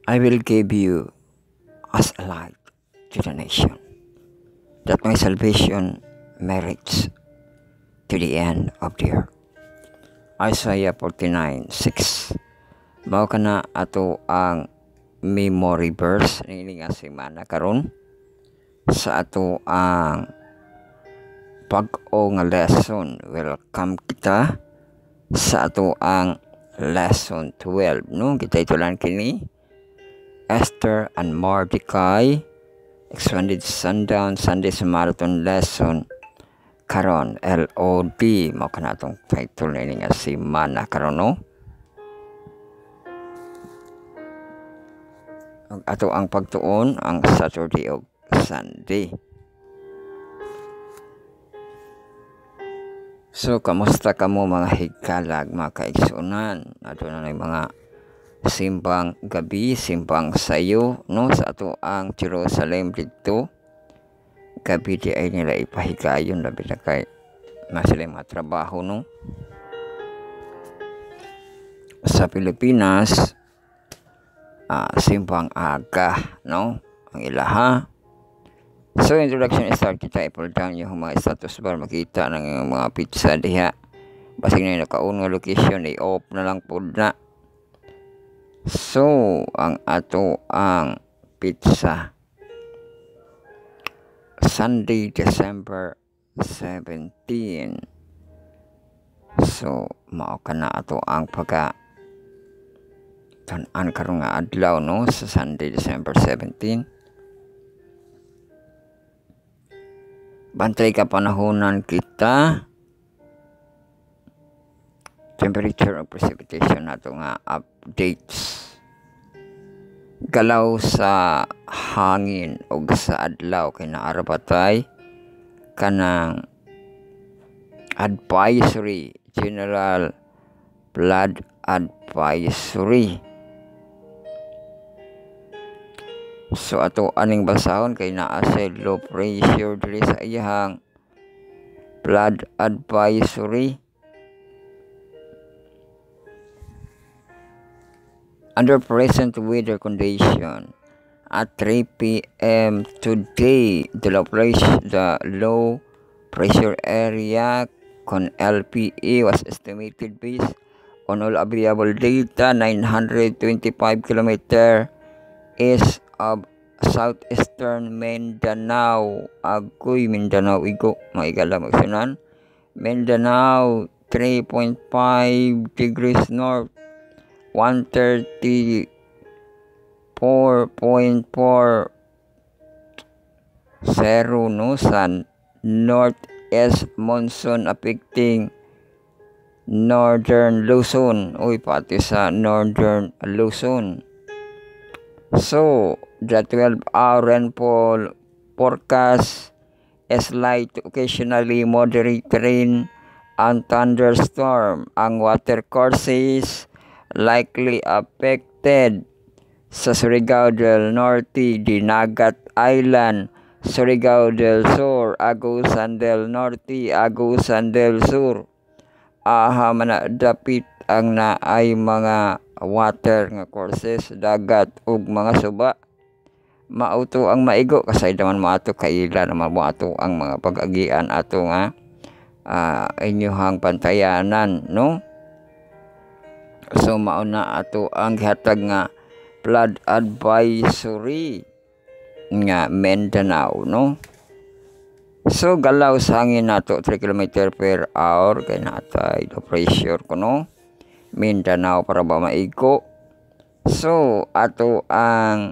I will give you as a light to the nation, that my salvation merits to the end of the earth. Isaiah 49:6. Mao kana ato ang memory verse niini nga semana karon sa ato ang pag-o nga lesson. Welcome kita sa ato ang lesson 12 no. Kita itulan kini Esther and Mordecai Expanded Sundown Sunday Marathon Lesson karon LOD mao kana atong title niini nga semana karon no. Ato ang pagtuon ang Saturday o Sunday. So kamusta kamo mga higkalag, mga kaigsunan? Ato na mga simbang gabi, simbang sayo no sa ato ang Jerusalem dito. Gabi di ay nila ipahigayon labi na kay sila mga trabaho no. Sa Pilipinas simbang aga no ang ilaha. So introduction start kita i-pull down yung mga status bar, makita ng mga pizza diha. Basig na nakaon nga location i-off na lang pod na. So ang ato ang pizza Sunday December 17. So mao kana ato ang pagka tan-an karon nga adlaw no sa Sunday December 17. Bantay ka panahonan kita. Temperature of precipitation nato nga updates. Galaw sa hangin o sa adlaw kay naara patay kanang advisory, general flood advisory. So ato aning basahon kay naa sa low pressure diri sa iyang flood advisory. Under present weather condition at 3 p.m. today, the low pressure area con LPE was estimated based on all available data 925 km east of southeastern Mindanao. Agoy Mindanao igo maigala magsunan. Mindanao 3.5 degrees north, 134.40 no sa northeast monsoon affecting northern Luzon. Uy pati sa northern Luzon. So the 12-hour rainfall forecast is light to occasionally moderate rain and thunderstorm. Ang water courses likely affected sa Surigao del Norte, Dinagat Island, Surigao del Sur, Agusan del Norte, Agusan del Sur. Manadapit ang naay mga water nga courses, dagat ug mga suba. Mauto ang maigo kasay daman maato kaila na maato ang mga pag-agian ato nga inyuhang pantayanan no. So mauna ato ang gihatag nga flood advisory nga Mindanao no. So galaw sa hangin nato 3 km per hour kay natay low pressure kuno Mindanao para ba maigo. So ato ang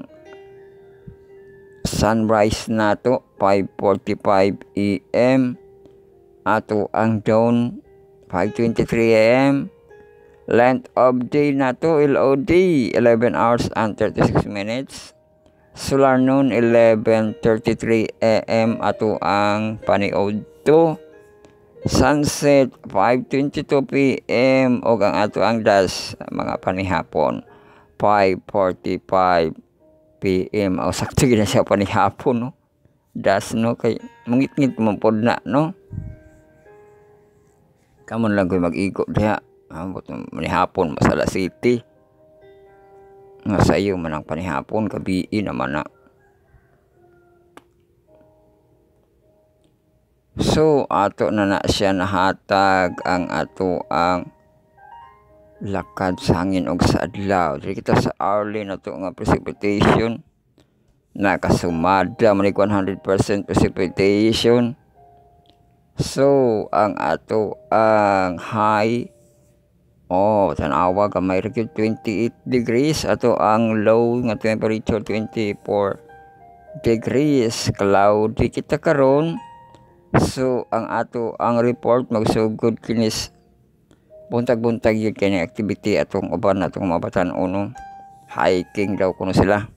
sunrise nato 5:45 AM, ato ang dawn 5:23 AM, length of day nato LOD 11 hours and 36 minutes, solar noon 11:33 AM ato ang paniod to, sunset 5:22 PM o ang ato ang das mga panihapon 5:45 PM. O sakto gina siya panihapon no. Das no kay mungit-ngit mampod na no. Kamon lang koy mag-igo diha. Ambot manihapon Masala City. nga sa iyo man ang panihapon gabi naman na. So ato na siya nahatag ang ato ang lakad sa hangin og sa adlaw. Diri kita sa hourly na to nga precipitation nakasumada man 100% precipitation. So ang ato ang high tanawa ka may 28 degrees ato ang low nga temperature 24 degrees. Cloudy kita karon. So ang ato ang report magsugod kinis buntag-buntag yun kini activity atong uban atong mabatan uno hiking daw kuno sila.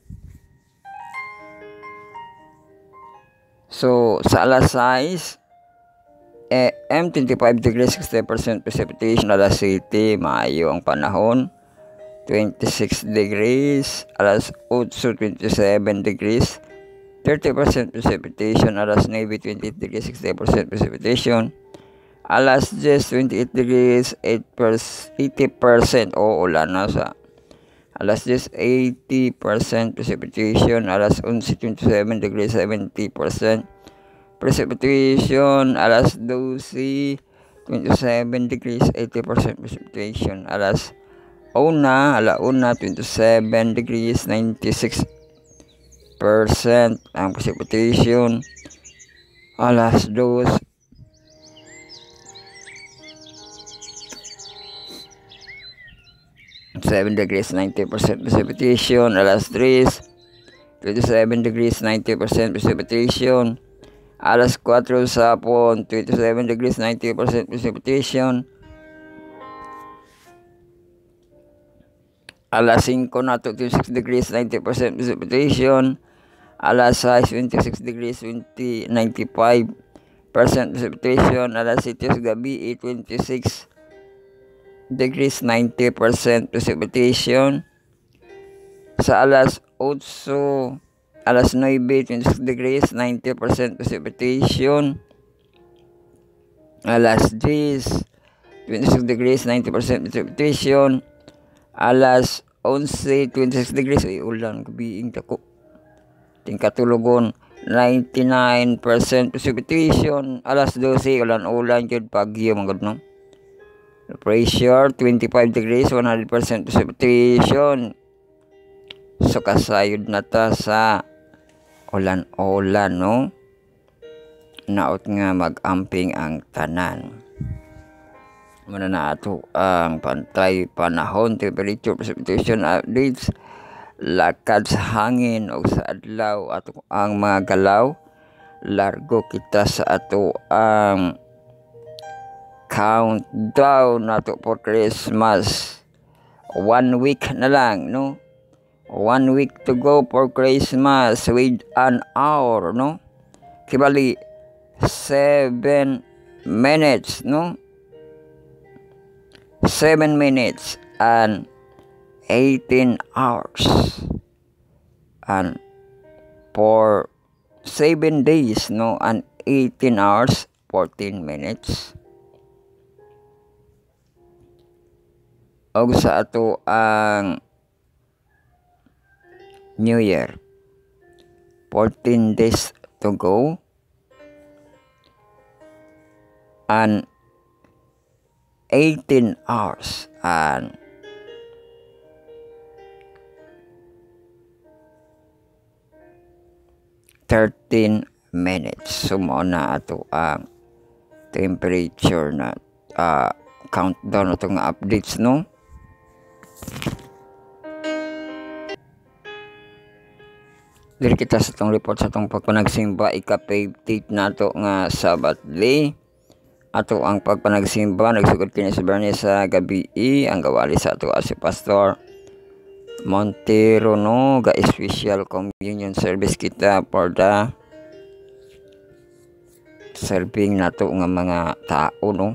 So sa alas 6 AM 25 degrees 60% precipitation. Alas 7 maayo ang panahon 26 degrees. Alas 8 27 degrees 30% precipitation. Alas 9 28 degrees 60% precipitation. Alas 10 28 degrees 80% ulan na sa alas 10 80% precipitation. Alas 11 27 degrees 70% precipitation. Alas 12 27 degrees 80% precipitation. Alas 1 27 degrees 96% ang precipitation. Alas 2 7 degrees 90% precipitation. Alas 3 27 degrees 90% precipitation. Alas 4 sa hapon 27 degrees 90% precipitation. Alas 5 na 26 degrees 90% precipitation. Alas 6 26 degrees 95% precipitation. Alas 7 gabi 26 degrees 90% precipitation. Sa alas 8 alas 9 26 degrees 90% precipitation. Alas 10 26 degrees 90% precipitation. Alas 11 26 degrees ulan gabiing dako tingkatulogon 99% precipitation. Alas 12 ulan jud pagyo manggod no. Pressure 25 degrees 100% precipitation. So kasayod na ta sa ulan no. Naot nga mag-amping ang tanan. Muna na ato ang pantay panahon, temperature, precipitation updates, lakad sa hangin o sa adlaw ato ang mga galaw. Largo kita sa ato ang countdown nato for Christmas. 1 week na lang no. 1 week to go for Christmas with an hour no. Kibali 7 minutes no. 7 minutes and 18 hours. And for 7 days no and 18 hours 14 minutes. Og sa ato ang New Year 14 days to go and 18 hours and 13 minutes. Sumo na ato ang temperature na countdown na itong updates no. Diri kita sa itong report sa itong pagpanagsimba ika-15 na ito nga Sabatli. Ato ang pagpanagsimba nagsugod kini sa Bernes sa gabi ang gawali sa ato si Pastor Montero no ga special communion service kita for the serving nato nga mga tao no.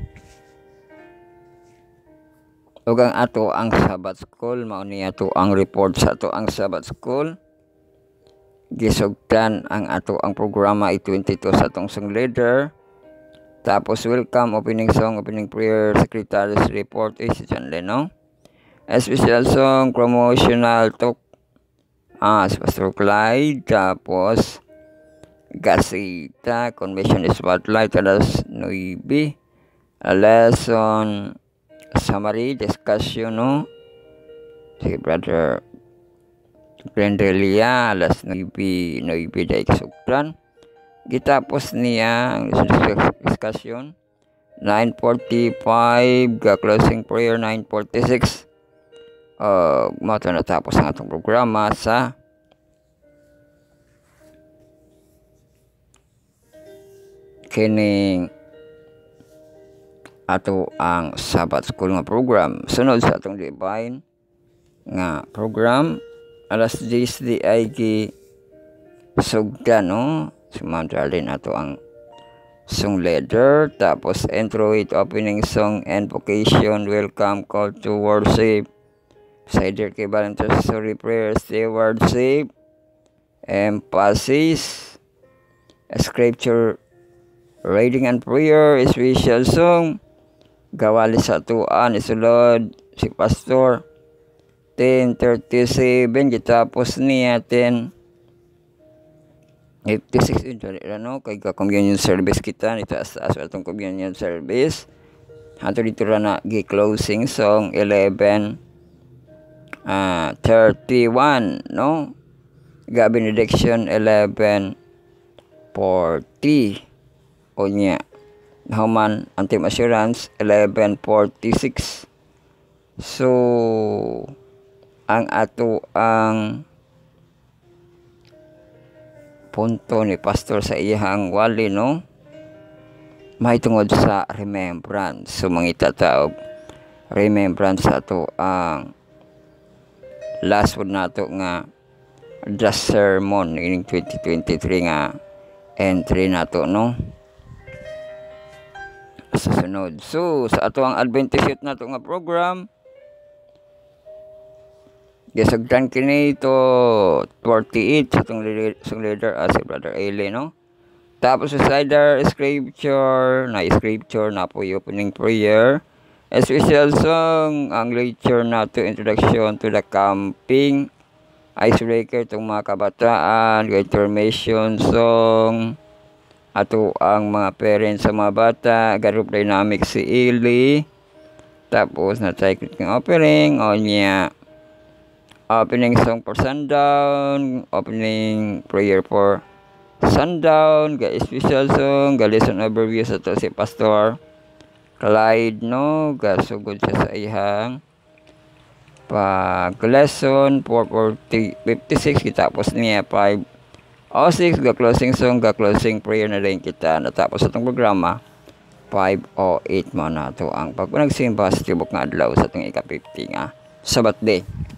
Ug ang ato ang Sabbath School mao ni ato ang report sa ato ang Sabbath School. Gisugdan ang ato ang programa I-22 sa atong song leader. Tapos welcome opening song, opening prayer, secretary's report si John Leno. Special song, promotional talk. Si Pastor Clyde. Tapos, Gasita, Convention Spotlight, alas 9. Lesson, summary, discussion, no? Si Brother Grendelia, alas 9 day kasugtan. Gitapos niya ang discussion. 9:45, closing prayer, 9:46. Mato natapos ang atong programa sa kining ato ang Sabbath School nga program. Sunod sa atong divine nga program, alas 10 di ay sugdan, no? Sumantalin ato ang song leader, tapos intro with opening song and vocation, welcome, call to worship, cider kay voluntary prayer, stay worship, emphasis, scripture reading and prayer, special song, gawali sa tuan, isulod si Pastor. 10:37 gitapos niya 10:56 no, kay communion service kita nito as atong communion service. Hanto dito ra na gi-closing song 11:31 no. Ga benediction 11:40 onya. Human antim assurance 11:46. So ang ato ang punto ni Pastor sa iyang wali, no, may tungod sa remembrance. So mangita taog remembrance sa ato ang last word nato nga the sermon in 2023 nga entry nato, no, sa sunod. So sa ato ang Adventist nato nga program, gisugdan kini to 48 sa itong leader si Brother Ailey, no. Tapos sa cider scripture na po yung opening prayer, special song, ang lecture na to introduction to the camping, icebreaker itong mga kabataan, confirmation song, ato ang mga parents sa mga bata, group dynamic si Ailey. Tapos na cyclic ng opening o niya, opening song for sundown, opening prayer for sundown, ga special song, ga lesson overview sa to si Pastor Clyde, no, ga sugod siya sa ihang pag lesson 4:56 kitapos niya 5:06 ga closing song, ga closing prayer na rin kita natapos sa itong programa. 5:08 mo na to ang pagpunagsimba sa tibok nga adlaw sa itong ika-50 nga Sabbath day.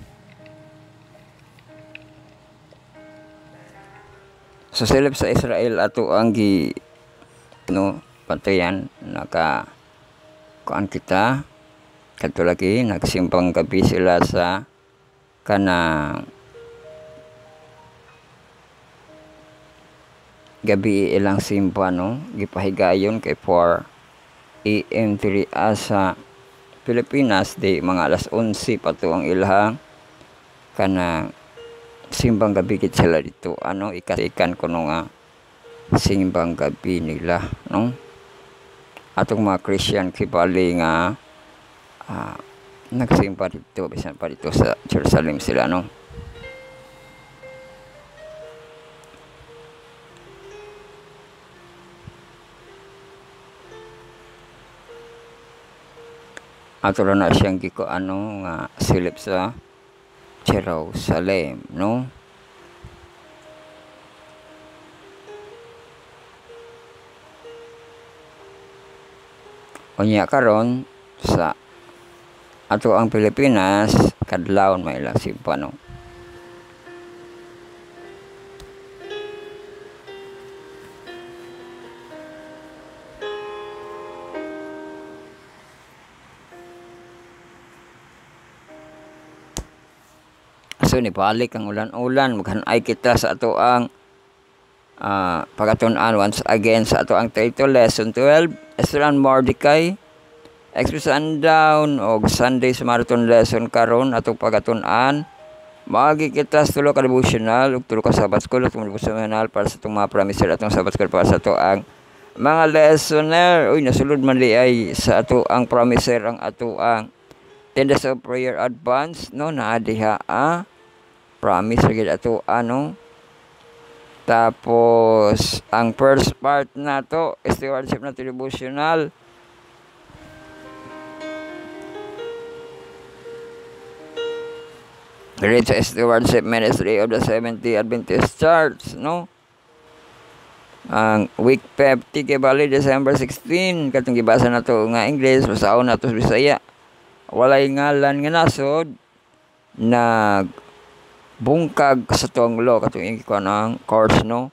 So silip sa Israel ato ang pantayan naka kuan kita katulagi nagsimpang gabi sila sa kanang gabi ilang simpa, no, gipahigayon kay 4 AM 3 sa Pilipinas di mga alas 11 pa to ang ilang kanang simbang gabi kit sila dito, ikasikan ko nga simbang gabi nila, no, atong mga Christian kibali nga nagsimba dito bisan pa dito sa Jerusalem sila, no. Ato na siyang giko nga silip sa Jerusalem, no. Unya karon sa ato ang Pilipinas kadlawon may ilang simpa, no. So nibalik ang ulan-ulan, maghanay kita sa ato ang pagatunan once again sa ato ang title lesson 12, Esther and Mordecai, Express Sundown o Sundays Marathon Lesson karon atong pagatun-an. Magi kita sa tulo ka devotional ug tulo ka Sabbath School atong devotional para sa itong mga promiser atong Sabbath School para sa ato ang mga listener. Uy, nasulod man di ay sa ato ang promiser ang ato ang 10 days of prayer advance, no, na diha promise gid ato ano. Tapos ang first part na to stewardship na to devotional. Great Stewardship Ministry of the Seventh-day Adventist Church, no? Ang week 50 kay bali December 16 katong gibasa na to nga English, basaon na to Bisaya. Walay ngalan nga nasod nag bungkag sa tuang law katong ikuan ang course, no?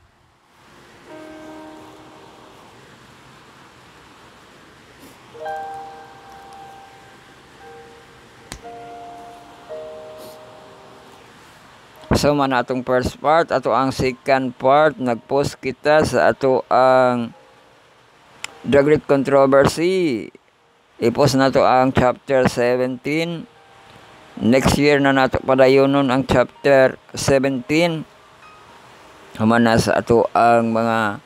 So man atong first part, ato ang second part, nagpost kita sa ato ang The Great Controversy. I-post na to ang chapter 17. Next year na nato padayonon ang chapter 17. Human na sa ato ang mga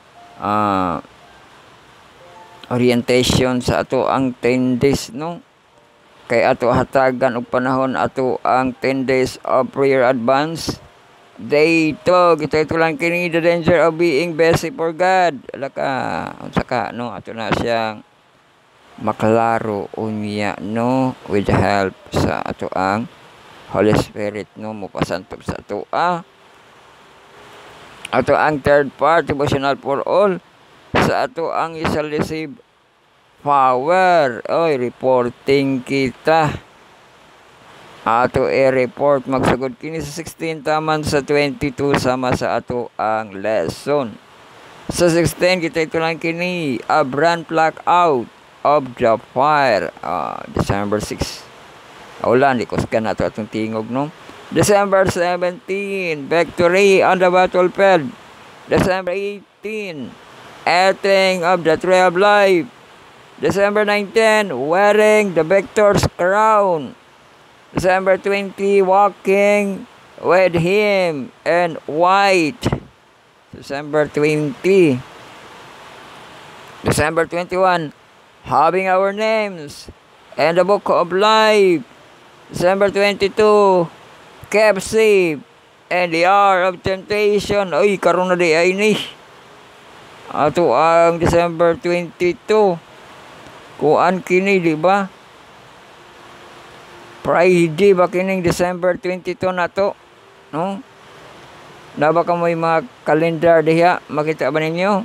orientation sa ato ang 10 days, no? Kay ato hatagan og panahon ato ang 10 days of prayer advance. Day 2, kita lang kini the danger of being busy for God. Alaka, unsa ka, no? Ato na siyang maklaro unya, no, with the help sa ato ang Holy Spirit, no, mupasantog sa ato ato ang third part, devotional for all, sa ato ang shall receive power. Oy, reporting kita. Ato report magsugod kini sa 16 taman sa 22 sama sa ato ang lesson. Sa 16 kita ito lang kini a brand pluck out of the fire. December 6. Ulan, likos ka na ito atong tingog, no? December 17, victory on the battlefield. December 18, eating of the tree of life. December 19, wearing the victor's crown. December 20, walking with him in white. December 20. December 21, having our names in the book of life. December 22, kept safe in the hour of temptation. Ay, karon na di ay ni. Ato ang December 22. Kuan kini, di ba? Friday ba kining December 22 na to, no? Na ba ka may mga kalendar diha? Makita ba ninyo?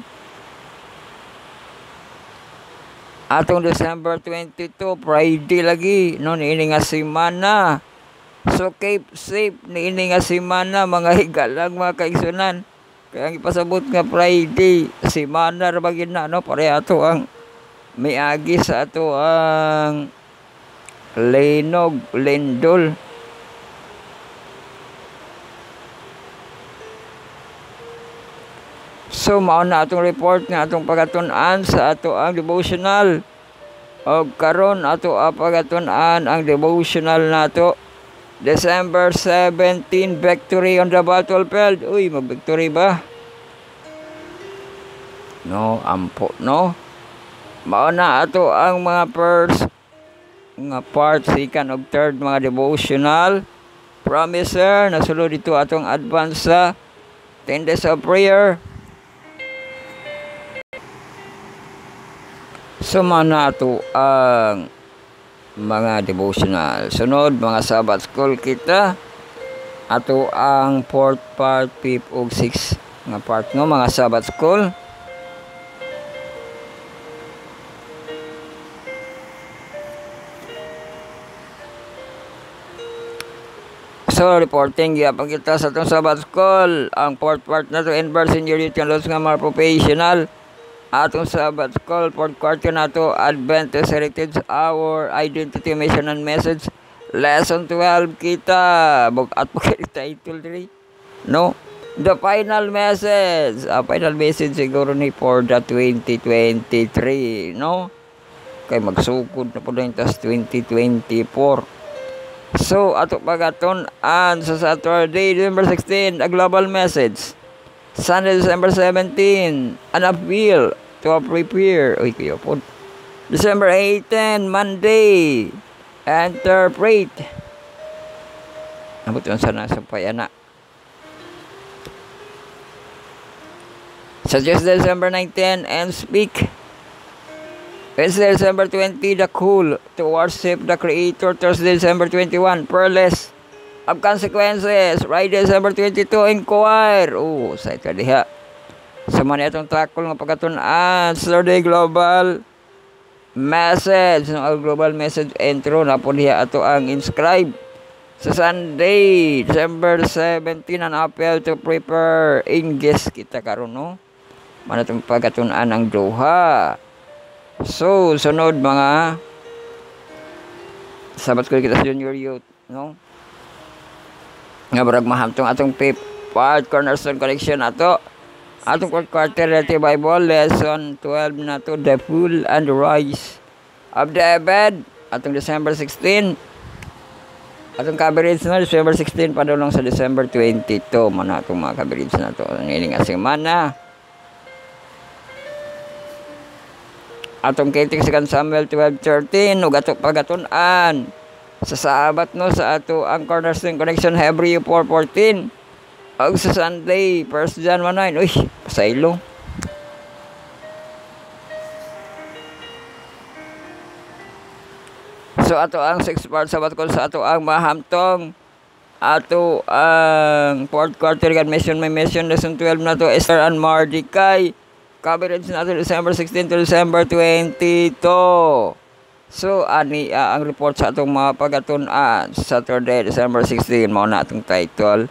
Atong December 22, Friday lagi, no? Niini nga semana. So, keep safe, niini nga semana, mga higalang, mga kaigsunan. Kaya ang ipasabot nga Friday, semana rabagin na, no? Pare ato ang may agi sa ato ang Lenog, Lendol. So, mao na atong report nga atong pagatun-an sa ato ang devotional. O karon ato pagatun-an ang devotional nato. December 17, victory on the battlefield. Uy, mag-victory ba? No, ampo, no? Mao na ato ang mga first nga part, second ug third mga devotional promiser nasulod dito atong advance sa 10 days of prayer. So mana ato ang mga devotional. Sunod mga Sabbath School kita ato ang fourth part, fifth ug sixth nga part, no, mga Sabbath School. So, reporting gyapon kita sa itong Sabbath School. Ang fourth part na to, inverse in your duty and laws nga mga professional. Atong Sabbath School, fourth quarter na to, Adventist Heritage Hour, Identity, Mission, and Message. Lesson 12 kita. Bukat po kayo title 3. No? The final message. Final message siguro ni for the 2023. No? kay magsugod na po din tas 2024. So ato pagaton-an sa Saturday December 16 a global message. Sunday December 17 an appeal to prepare. Uy kayo po. December 18 Monday interpret. Abot yun sana sa payana. Sa December 19 and speak. Wednesday, December 20, the cool to worship the Creator. Thursday, December 21, pearless of consequences. Friday, December 22, inquire. Oh, sa ito diha. Sa man itong takol nga pagkatunan. Saturday, global message. No, global message intro na po diha ato ang inscribe. Sa Sunday, December 17, an appeal to prepare. Ingges kita karon no. Man itong pagkatunan ang duha. So, sunod mga sabat ko kita sa junior youth, no? Nga barag mahamtong atong fifth part cornerstone collection ato. Atong fourth quarter relative Bible lesson 12 na to, the fall and the rise of David. Atong December 16. Atong coverage na December 16 padulong sa December 22 man atong mga coverage na to. Niling asing mana. Atong kiting sa Samuel 12:13 ug ato pagatunan sa Sabat no sa ato ang cornerstone connection Hebrew 4:14 ug sa Sunday 1 John 1:9. Uy, pasaylo. So ato ang 6 part sabat ko sa ato ang mahamtong ato ang fourth quarter God mission may mission lesson 12 na to Esther and Mordecai. Coverage natin December 16 to December 22. So, ani ang report sa atong mga pagatunan Saturday, December 16. Mao na atong title.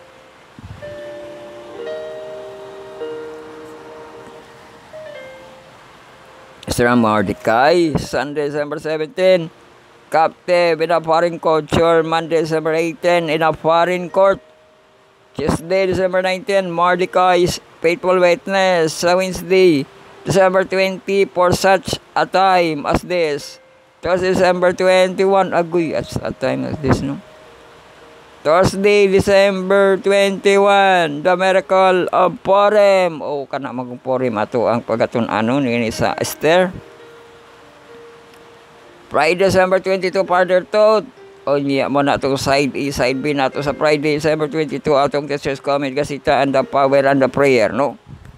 Esther and Mordecai. Sunday, December 17. Captive in a foreign culture. Monday, December 18. In a foreign court. Tuesday, December 19, Mordecai's faithful witness. Sa Wednesday, December 20, for such a time as this. Thursday, December 21, agoy, at a time as this, no? Thursday, December 21, the miracle of Purim. O, kana magong Purim ato ang pagatunan ni sa Esther. Friday, December 22, further thought. O niya mo na itong side A, side B na ito sa Friday, December 22, atong teacher's comment kasita and the power and the prayer, no?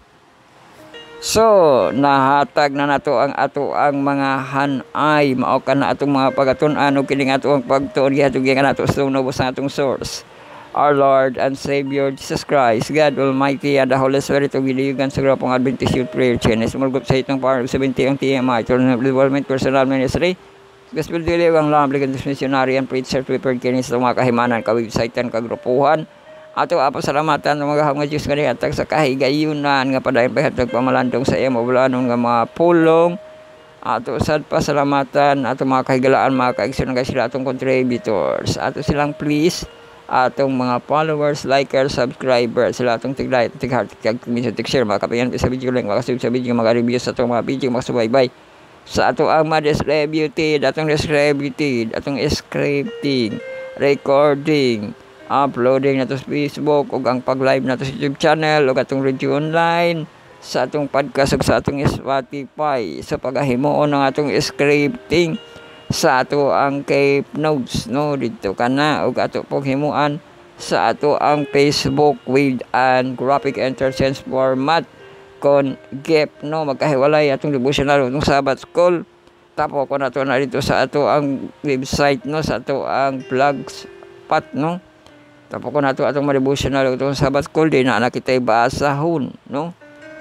So, nahatag na nato ang ato ang mga hanay, mao ka na atong mga pagatunan o kining ato ang pagtuon, gihatog ka na ito sa nubos na atong source. Our Lord and Savior Jesus Christ, God Almighty and the Holy Spirit o giliugan sa grupong Adventist Youth Prayer Channel. Sumulgop sa itong power of 70 ang TMI, Tournament Development Personal Ministry, Gospel Dili ang lahat missionary and preacher prepared kini sa mga kahimanan ka-websitean kagrupuhan ato pasalamatan ng mga Diyos nga hatag sa kahigayunan nga padayon pahatag pamalandong sa imo bulanon nga mga pulong ato sad pasalamatan ato mga kahigalaan mga kaigsoon nga sila atong contributors ato silang please atong mga followers, likers, subscribers sila atong tig-like, tig-heart, tig-share mga kapayan sa video lang makasubscribe sa video mga review sa atong mga video makasubaybay sa ato ang ma-distributed, atong distributed, atong scripting, recording, uploading na to sa Facebook, o ang pag-live na to sa YouTube channel, o atong radio online, sa atong podcast, o sa atong Spotify, sa paghahimuon ng atong scripting, sa ato ang Cape Notes, no, dito ka na, o ato pong himuan, sa ato ang Facebook with an graphic interchange format, kon gap no magkahiwalay atong devotional atong Sabbath school tapo ko na to na dito sa ato ang website no sa ato ang blogspot no tapo ko na to atong devotional atong Sabbath school di na kita basahon no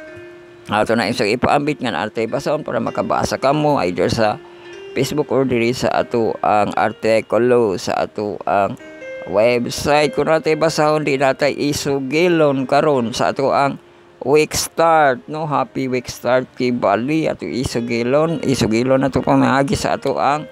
ato na isang ipaambit nga arte basahon para makabasa kamo either sa Facebook or diri sa ato ang artikulo sa ato ang website kun natay basahon di natay isugilon karon sa ato ang week start no happy week start kay Bali ato isugilon na to pamagi sa ato ang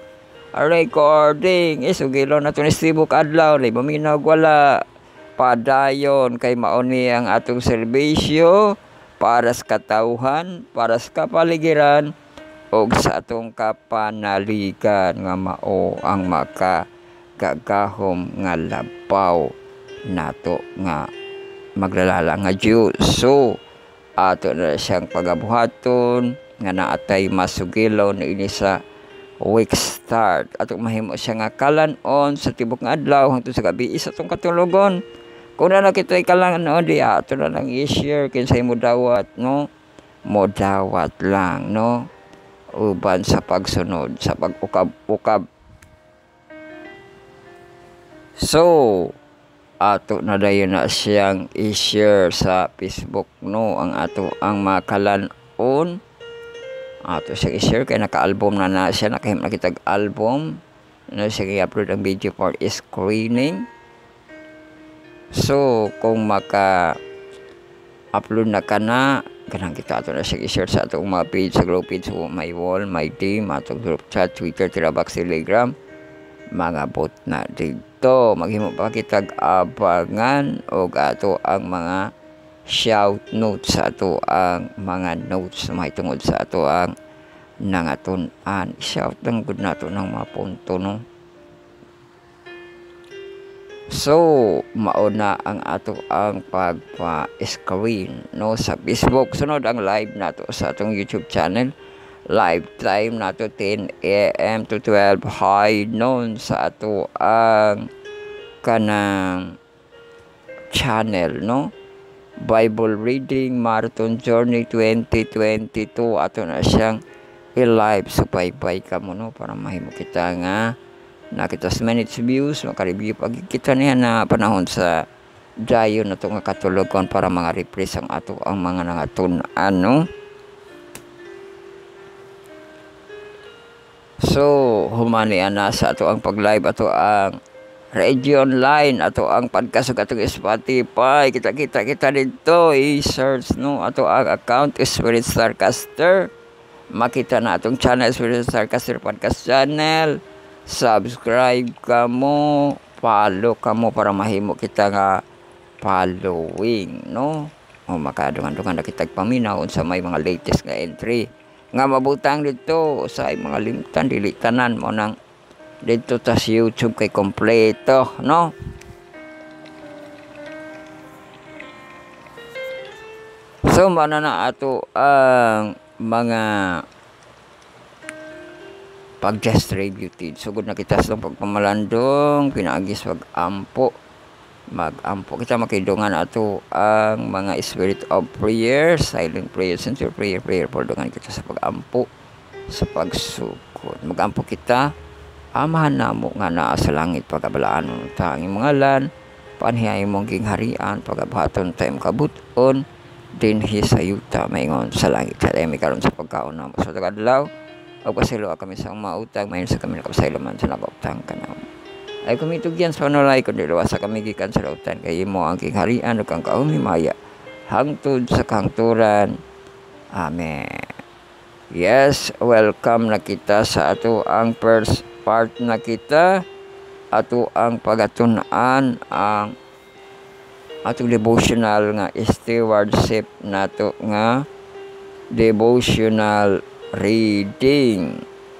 recording isugilon na to ni Steve Adlaw ni maminaw wala padayon kay mauni ang atong serbisyo para sa katawhan para sa kapaligiran og sa atong kapanaligan nga mao ang makagagahom nga labaw nato nga maglalala nga Diyos. So ato na siyang pagabuhaton nga naatay masugilaw na ini sa week start. Ato mahimo siya nga kalan-on sa tibok nga adlaw hangtod sa gabi sa atong katulogon. Kung na nakita kalan-on di ato na lang i-share kinsay mo dawat, no? Mo dawat lang, no? Uban sa pagsunod sa pag-ukab-ukab. So ato na dayon na siyang i-share sa Facebook, no, ang ato ang makalan-on. Ato siya i-share kay naka-album na siya, nakahim na kitag album na siya i-upload ang video for screening. So kung maka-upload na ka na kanang kita ato na siya i-share sa atong mga page sa group page, so my wall, my team, atong group chat, Twitter, Tirabox, Telegram, mga bot na dito. Maghimo pa kitag abangan o ato ang mga shout notes sa ato ang mga notes mahitungod sa ato ang nangatun-an. Shout lang good nato ng mga punto, no? So mauna ang ato ang pagpa-screen, no, sa Facebook. Sunod ang live nato sa atong YouTube channel. Live time nato 10 AM to 12 high noon sa ato ang kanang channel, no? Bible Reading Marathon Journey 2022 ato na siyang i-live. So bye-bye ka mo, no, para mahimo kita nga nakita sa minutes views, makareview pag kita niya na panahon sa dayon na ito nga katulogon para mga reprise ang ato ang mga nangatun-an, no? So humani na sa ato ang pag-live, ato ang radio online, ato ang podcast ug atong Spotify. Kita dito i-search, no, ato ang account Spirit Starcaster. Makita na atong channel Spirit Starcaster podcast channel. Subscribe ka mo, follow ka mo para mahimo kita nga following, no? O makadungan-dungan na kitag paminaw sa may mga latest nga entry nga mabutang dito sa mga limtan dili tanan mo nang dito ta sa YouTube kay kompleto, no? So mana na ato ang mga pag-distributed. So good na kita sa pagpamalandong pinaagis mag-ampo kita makidungan ato ang mga spirit of prayer, silent prayer, sincere prayer for dungan kita sa pag-ampo, sa pagsukod. Mag-ampo kita, amahan namo nga naa sa langit pagabalaan mo tanging mga lan, panhiyay mong gingharian pagabaton time kabuton dinhi sa yuta maingon sa langit sa may karon sa pagkaon namo sa tagadlaw. O pasilo kami sa mautang, mayon sa kami nakapasaylo man sa nakautang ka na. Ay kumitugyan sa panulay, kundi luwasa kami gikan sa lautan, kay mo ang kingharian o kang kaumimaya, hangtod sa kangturan. Amen. Yes, welcome na kita sa ato ang first part na kita, ato ang pagatunan ang atong devotional nga stewardship nato nga devotional reading.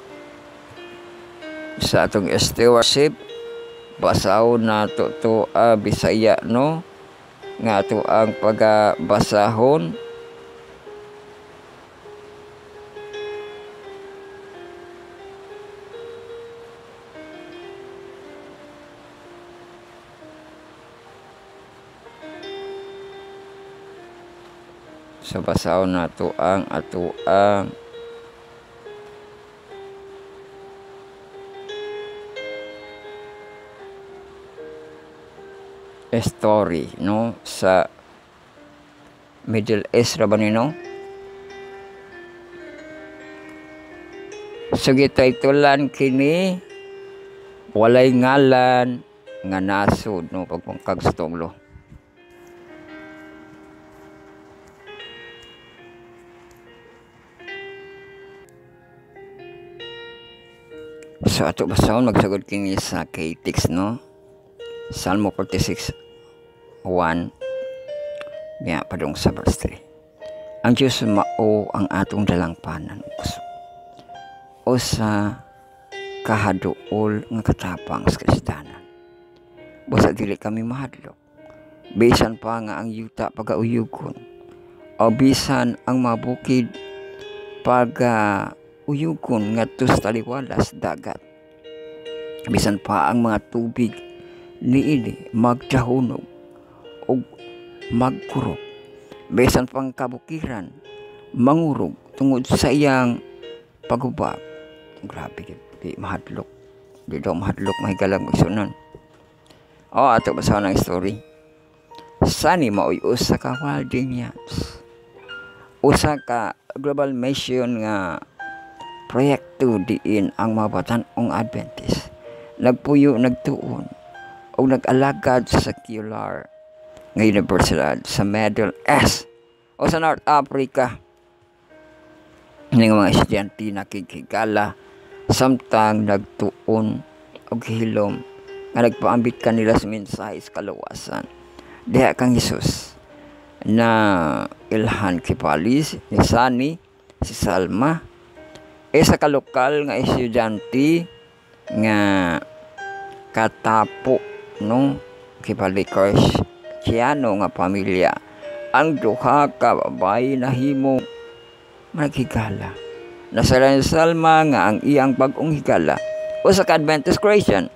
Sa atong stewardship basaw nato to Bisaya, no, nga ato ang pagabasahon. So basaw nato ang ato ang story, no, sa Middle East ra ba ni, no? So gitaytulan kini walay ngalan nga nasod, no, pagpangkag sa tonglo. So ato basahon magsagod kini sa K-Tix, no? Salmo 46:1 padung sa verse 3. Ang Diyos mao ang atong dalangpanan. usa kahaduol nga katapang sa kristanan. Busa dili kami mahadlok. Bisan pa nga ang yuta pagauyugon o bisan ang mabukid pagauyugon ngadto sa taliwalas dagat. Bisan pa ang mga tubig niini magdahunog o magkurog. Bisan pang kabukiran mangurog tungod sa iyang pagubag. Grabe, di mahadlok. Di daw mahadlok, mahigalang magsunan. Ato basaw ng story. Sani maoy usa ka Waldensians. Usa ka global mission nga proyekto diin ang mga batan-ong Adventist. Nagpuyo, nagtuon o nag-alagad sa secular nga universidad sa Middle East o sa North Africa. Ng mga estudyante nakikigala samtang nagtuon og hilom nga nagpaambit kanila sa mensahe sa kaluwasan. Diha kang Hesus na Ilhan Kipalis, ni Sani, si Salma, sa kalokal nga estudyante nga katapo no Kipalikers Chiano nga pamilya. Ang duha ka babae na himo maghigala. Nasalan ni Salma nga ang iyang bag-ong higala o sa Adventist Christian.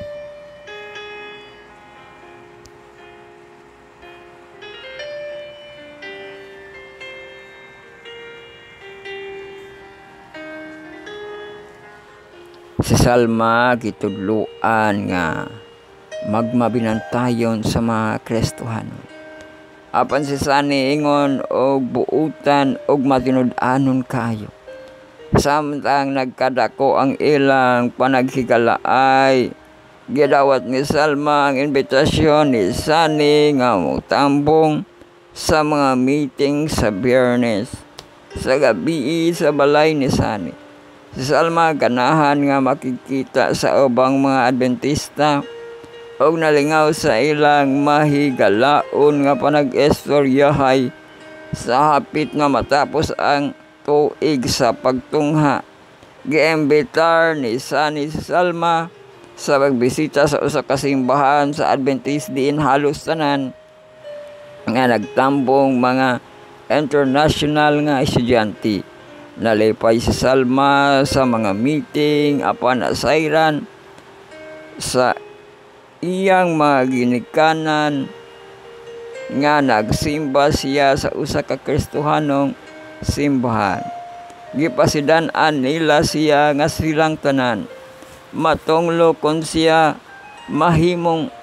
Si Salma gitudluan nga magmabinantayon sa mga Kristohanon. Apan si Sani ingon og buutan og matinud-anon kayo. Samtang nagkadako ang ilang panaghigala ay gidawat ni Salma ang imbitasyon ni Sani nga mutambong sa mga meeting sa Biyernes sa gabi sa balay ni Sani. Si Salma ganahan nga makikita sa ubang mga Adventista og nalingaw sa ilang mahigalaon nga panag-estoryahay sa hapit nga matapos ang tuig sa pagtungha. Giimbitar ni Sani si Salma sa pagbisita sa usa ka simbahan sa Adventist diin halos tanan nga nagtambong mga international nga estudyante. Nalipay si Salma sa mga meeting apan nasayran sa iyang mga ginikanan nga nagsimba siya sa usa ka Kristohanong simbahan. Gipasidan-an nila siya nga silang tanan matunglo kon siya mahimong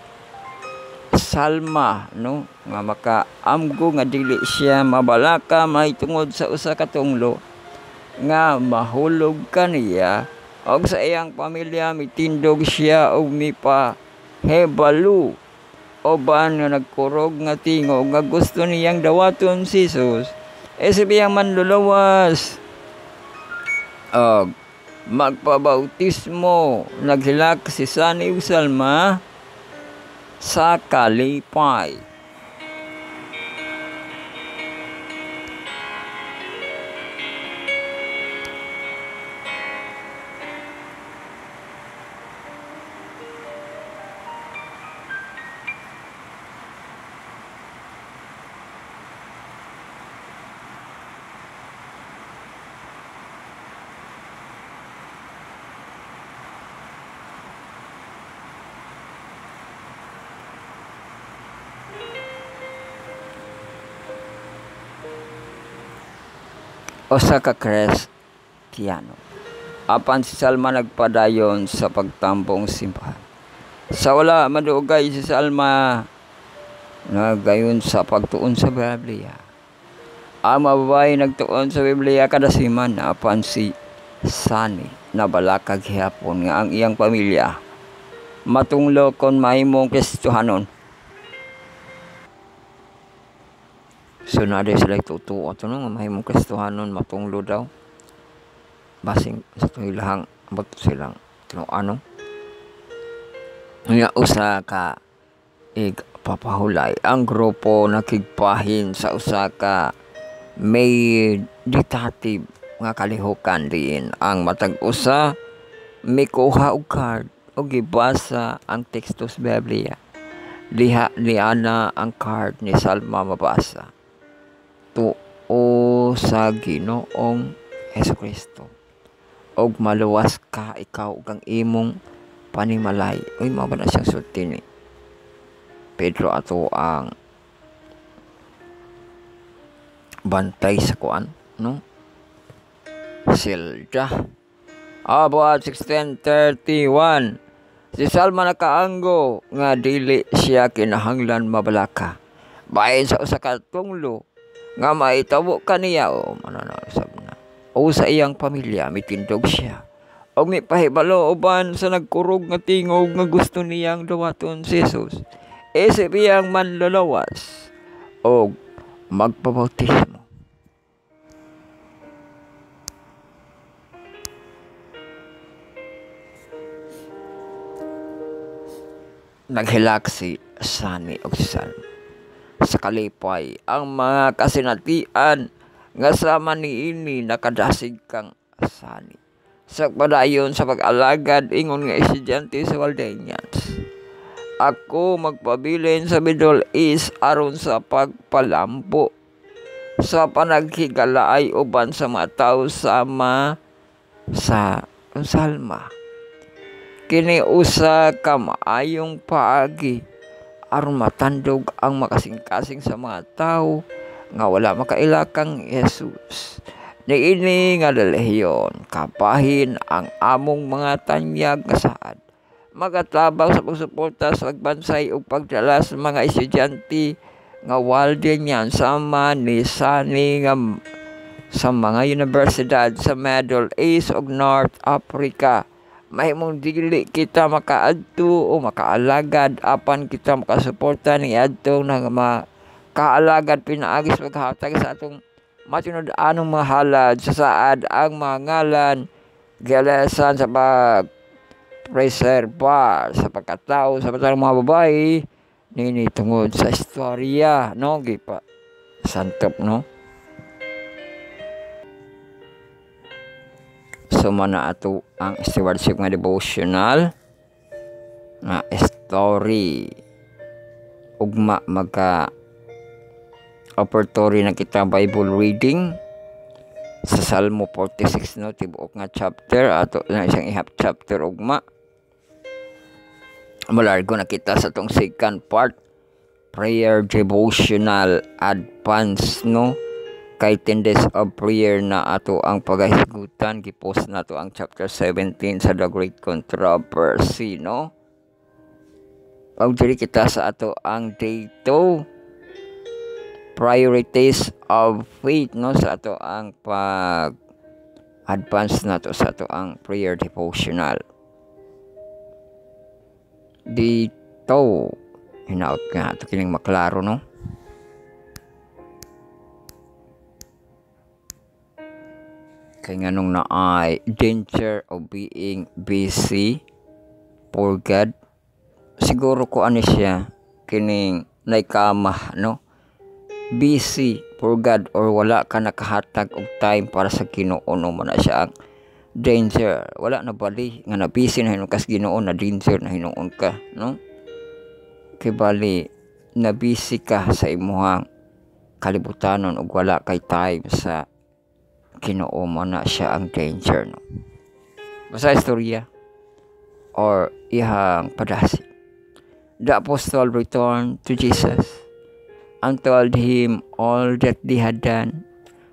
Salma no nga makaamgo nga dili siya mabalaka mahitungod sa usa ka tunglo nga mahulog kaniya og sa iyang pamilya mitindog siya og mipahebalo oban nga nagkurog nga tingog nga gusto niyang dawaton si Jesus sibiyang manlulawas og magpabautismo. Naghilak si Sani ug Salma sa kalipay. Usa ka Kristiyano. Apan si Salma nagpadayon sa pagtambong simbahan. Sa wala madugay si Salma nagayon sa pagtuon sa Biblia. Ang mababae nagtuon sa Biblia kada semana. Apan si Sani nabalakag hapon nga ang iyang pamilya matunglo kon mahimong Kristohanon. So naday sila tutuo ito no, mahimong Kristohanon matunglo daw. Basing sa itong ilahang abot silang ano. Nga usa ka papahulay. Ang grupo nakigpahin sa usa ka meditative nga kalihukan din ang matag usa mikuha og card o gibasa ang tekstos Biblia. Diha niana ang card ni Salma mabasa. Tuo sa Ginoong Hesukristo. Og maluwas ka ikaw ug ang imong panimalay. Uy, mao ba na siyang sulti ni Pedro ato ang bantay sa kuan, no? Silda. About 1631. Si Salma nakaanggo nga dili siya kinahanglan mabalaka. Bahin sa usa ka tunglo nga maitabo kaniya o mananasab na. O sa iyang pamilya mitindog siya. O may pahibalo uban sa nagkurog nga tingog nga gusto niyang dawaton si Jesus. Isip iyang manlalawas o magpabautismo. Naghilak si Sani o si Salma. Sa kalipay, ang mga kasinatian nga sama ni ini nakadasig kang Sani. Sa padayon sa pag-alagad, ingon nga estudyante sa Waldeñas. Ako magpabilin sa Middle East aron sa pagpalampo sa panaghigalaay uban sa mga tao sama sa Salma. Kini usa ka maayong paagi aron matandog ang makasing-kasing sa mga tao nga wala makailakang Jesus. Niini nga relihiyon kapahin ang among mga tanyag nga saad. Magatabang sa pagsuporta sa pagbansay ug pagdala sa mga estudyante nga Waldeñan sama ni Sani nga sa mga universidad sa Middle East ug North Africa. Mahimong dili kita makaadto o makaalagad apan kita makasuporta ni adtong nga makaalagad pinaagis paghatag sa atong matinud-anong mga halad sa saad ang mga ngalan galesan sa pag-preserba sa pagkatao sa batang mga babae nini tungod sa istorya, no? Gipa santop, no? Sumana ato ang stewardship nga devotional nga story ugma magka operatory na kita Bible reading sa Salmo 46, no? Tibuok nga chapter ato na isang ihap chapter ugma. Malargo na kita sa tong second part prayer devotional advance, no? Kay 10 days of prayer na ato ang pagahigutan, gipost na to ang chapter 17 sa The Great Controversy, no? Pag diri kita sa ato ang day 2 priorities of faith, no? Sa ato ang pag advance na to sa ato ang prayer devotional dito hinaut nga ato kining maklaro, no? Kay nganong na ay danger of being busy for God. Siguro ko ano siya kining naikamah, no? Busy for God or wala ka nakahatag og time para sa Ginoo, no? Mo na siya ang danger. Wala na bali nga na busy na hinuon kas Ginoo, na danger na hinuon ka, no? Kay bali na busy ka sa imuhang kalibutanon ug wala kay time sa Ginoo, mo na siya ang danger, no? Basta istorya or ihang padasi. The apostle returned to Jesus and told him all that they had done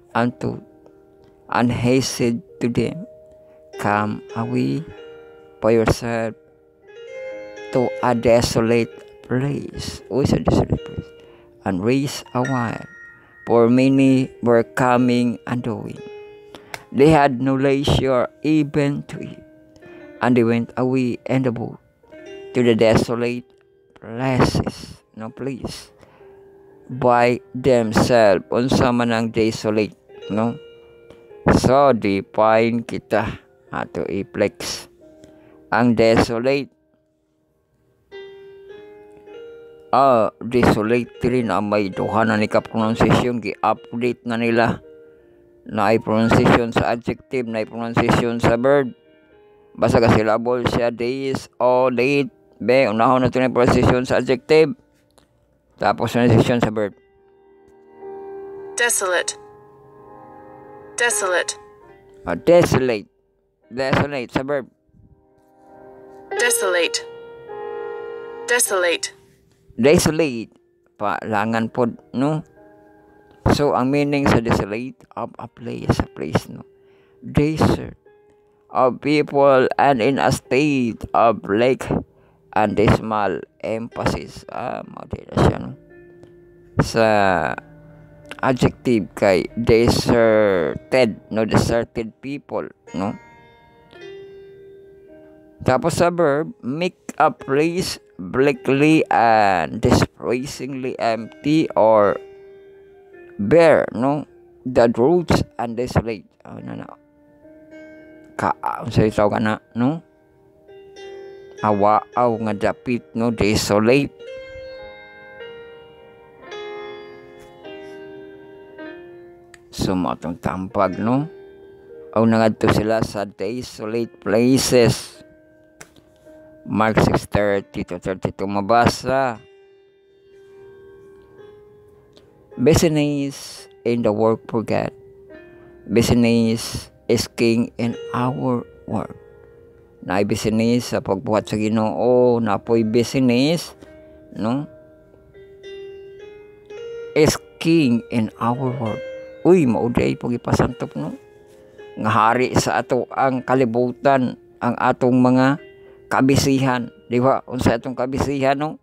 and he said to them, "Come away by yourself to a desolate place," and rest a while, for many were coming and going. They had no leisure even to eat, and they went away in the boat to the desolate places, no place, by themselves. Unsa man ang desolate, no? So define kita ato i-flex ang desolate. Desolate rin ang may duha na ni ka pronunciation, gi-update na nila, na ay pronunciation sa adjective, na ay pronunciation sa verb. Basta ka syllable siya, days o late. Be, unahon na ito na pronunciation sa adjective. Tapos pronunciation sa verb. Desolate. Desolate. Desolate. Desolate sa verb. Desolate. Desolate. Desolate. Palangan po, no? So, ang meaning sa desolate of a place, no? Desert of people and in a state of lack and dismal emphasis. Madira siya, no? Sa adjective kay deserted, no? Deserted people, no? Tapos sa verb, make a place bleakly and distressingly empty or bare, no? The roads and desolate. Sa itaw ka na, no? Awaaw nga dapit, no? Desolate. Sumatong tampag, no? Aw nangadto sila sa desolate places. Mark 6:30 to 32 mabasa. Business in the work for God. Business is king in our work. Naay business sa pagbuhat sa Ginoo, napoy business, no? Is king in our work. Uy, mauday pag ipasantop, no? Nga hari sa ato ang kalibutan, ang atong mga kabisihan, di ba? Unsa atong kabisihan, no?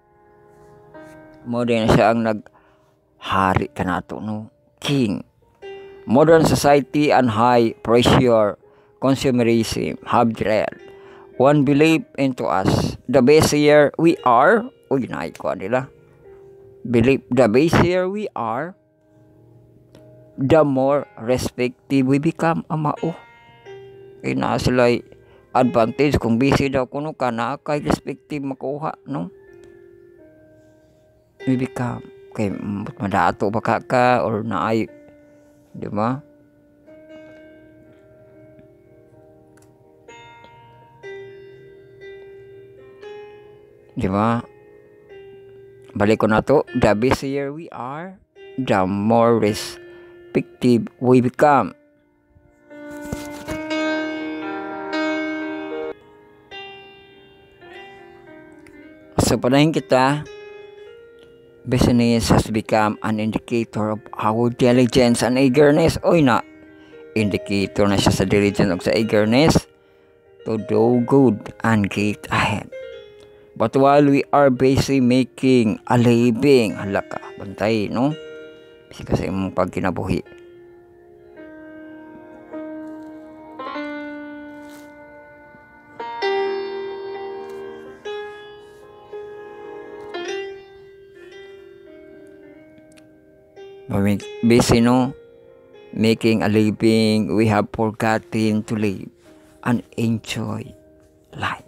Mo din siya ang naghari kanato, no? King. Modern society and high pressure consumerism have drilled one belief into us. The busier we are, uy, naay ko nila. Believe the busier we are, the more respective we become, amao. Kaya na sila'y advantage kung busy daw kuno ka na kay respective makuha, no? We become kay madato ba ka or naay, di ba? Di ba? Balik ko na to, the busier we are, the more respective we become. So, panahin kita, business has become an indicator of our diligence and eagerness. Oy na, indicator na siya sa diligence o sa eagerness to do good and get ahead. But while we are busy making a living, halaka, bantay, no? Kasi mong pagkinabuhi. Busy, no? Making a living, we have forgotten to live and enjoy life.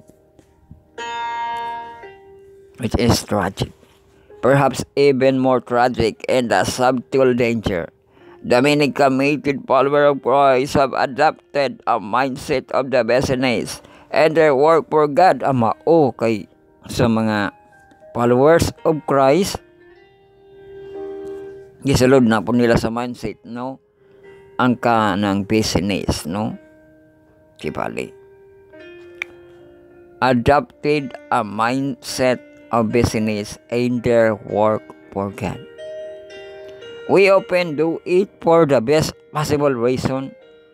Which is tragic. Perhaps even more tragic in the subtle danger. The many committed followers of Christ have adopted a mindset of the business and their work for God. Amao kay sa mga followers of Christ, gisulod na po nila sa mindset, no? Ang kanang business, no? Kibali. Adopted a mindset of business in their work for God. We often do it for the best possible reason.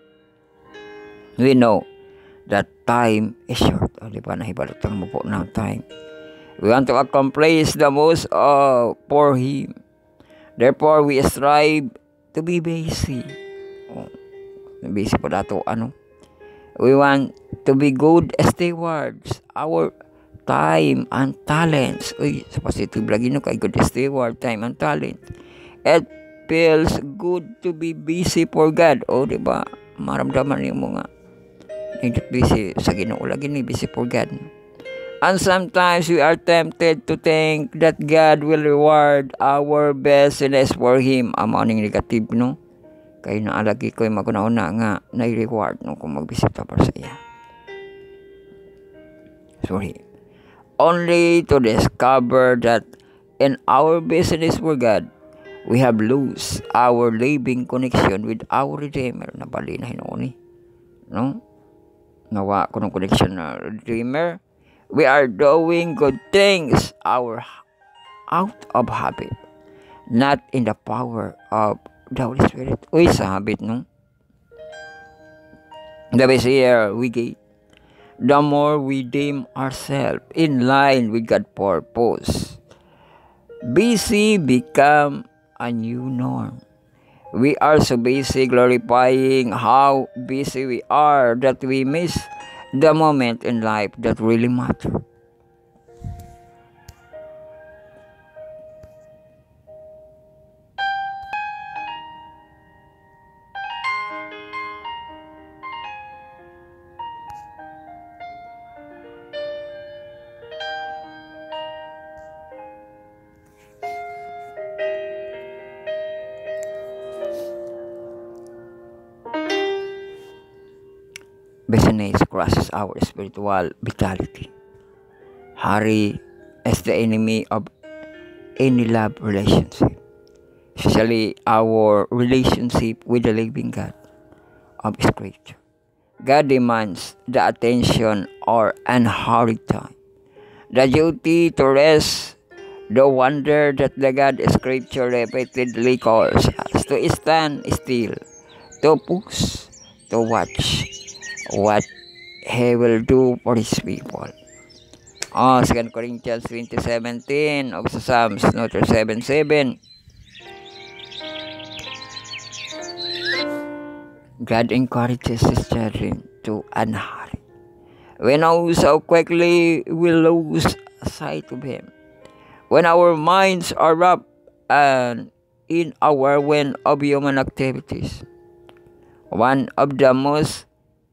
We know that time is short. O, di ba, nahibalutang mo po ng time. We want to accomplish the most for Him. Therefore, we strive to be busy. Oh, busy po dato, ano? We want to be good stewards. Our time and talents. Uy, sa positive lagi no kay good steward, time and talent. It feels good to be busy for God. O, di ba? Maramdaman niyo mo nga. Hindi busy sa Ginoo lagi ni busy for God. And sometimes we are tempted to think that God will reward our business for Him. Ang maning negative, no? kay naalagi ko'y maguna-una nga na-reward no kung magbisita para sa iya. Sorry. Only to discover that in our business for God, we have lost our living connection with our Redeemer. Nabali na hinuon no? Nawa ko ng connection na Redeemer. We are doing good things out of habit, not in the power of the Holy Spirit. Uy, sa habit, no? The busier we get, the more we deem ourselves in line with God's purpose. Busy become a new norm. We are so busy glorifying how busy we are that we miss the moment in life that really matter. Business crosses our spiritual vitality. Hurry is the enemy of any love relationship, especially our relationship with the living God of Scripture. God demands the attention or unhurried time, the duty to rest, the wonder that the God Scripture repeatedly calls us to stand still, to pause, to watch what He will do for His people. 2 Corinthians 20:17 o sa Psalms 7:7. God encourages His children to unhurry. We know so quickly we lose sight of Him. When our minds are wrapped and in a whirlwind of human activities, one of the most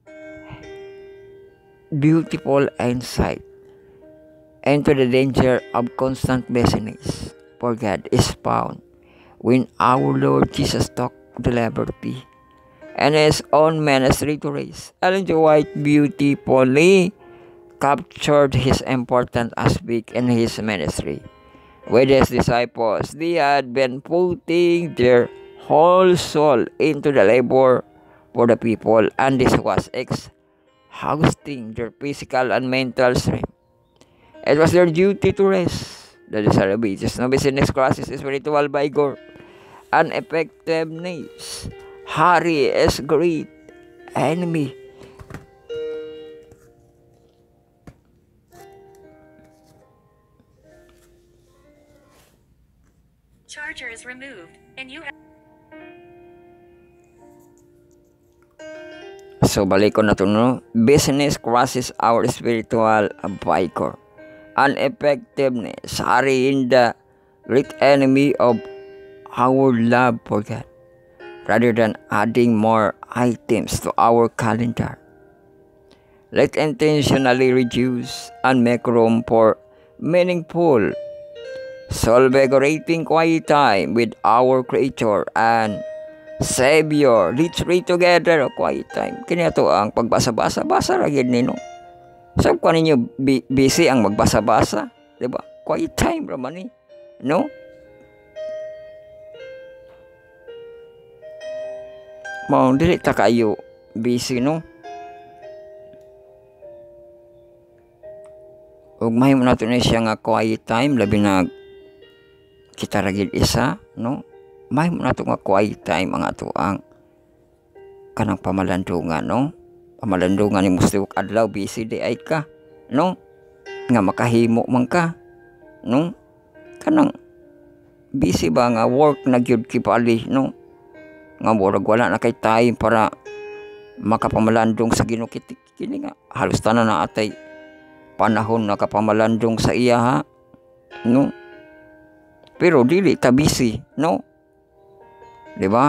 beautiful insight into the danger of constant busyness for God is found when our Lord Jesus took the liberty and His own ministry to raise. Ellen G. White beautifully captured His important aspect in His ministry. With His disciples, they had been putting their whole soul into the labor for the people, and this was exhausting their physical and mental strength. It was their duty to rest. The disadvantages no business crosses spiritual vigor and effectiveness. Hurry is great enemy. Charger is removed, and you have... So balik ko na to no. Business crosses our spiritual vigor and effectiveness. Hurry in the great enemy of our love for God. Rather than adding more items to our calendar, let's intentionally reduce and make room for meaningful, soul-vigorating quiet time with our Creator and Savior. Let's read together a quiet time. Kini ato ang pagbasa-basa, basa ra gyud nino. Sab ko ninyo busy ang magbasa-basa, di ba? Quiet time ra man ni, no? Mao dili ta kayo busy, no? Ug mahimo nato ni siya nga quiet time labi na kita ra gyud isa, no? Mahimo nato nga quiet time ang ato ang kanang pamalandungan, no? Pamalandungan ni mustiwak adlaw busy di ay ka, no? Nga makahimo man ka, no? Kanang busy ba nga work na gyud kipali, no? Nga murag wala na kay time para makapamalandong sa Ginoo. Kini nga halos tanan na atay panahon nakapamalandong sa iya, ha, no? Pero dili ta busy, no? Di ba?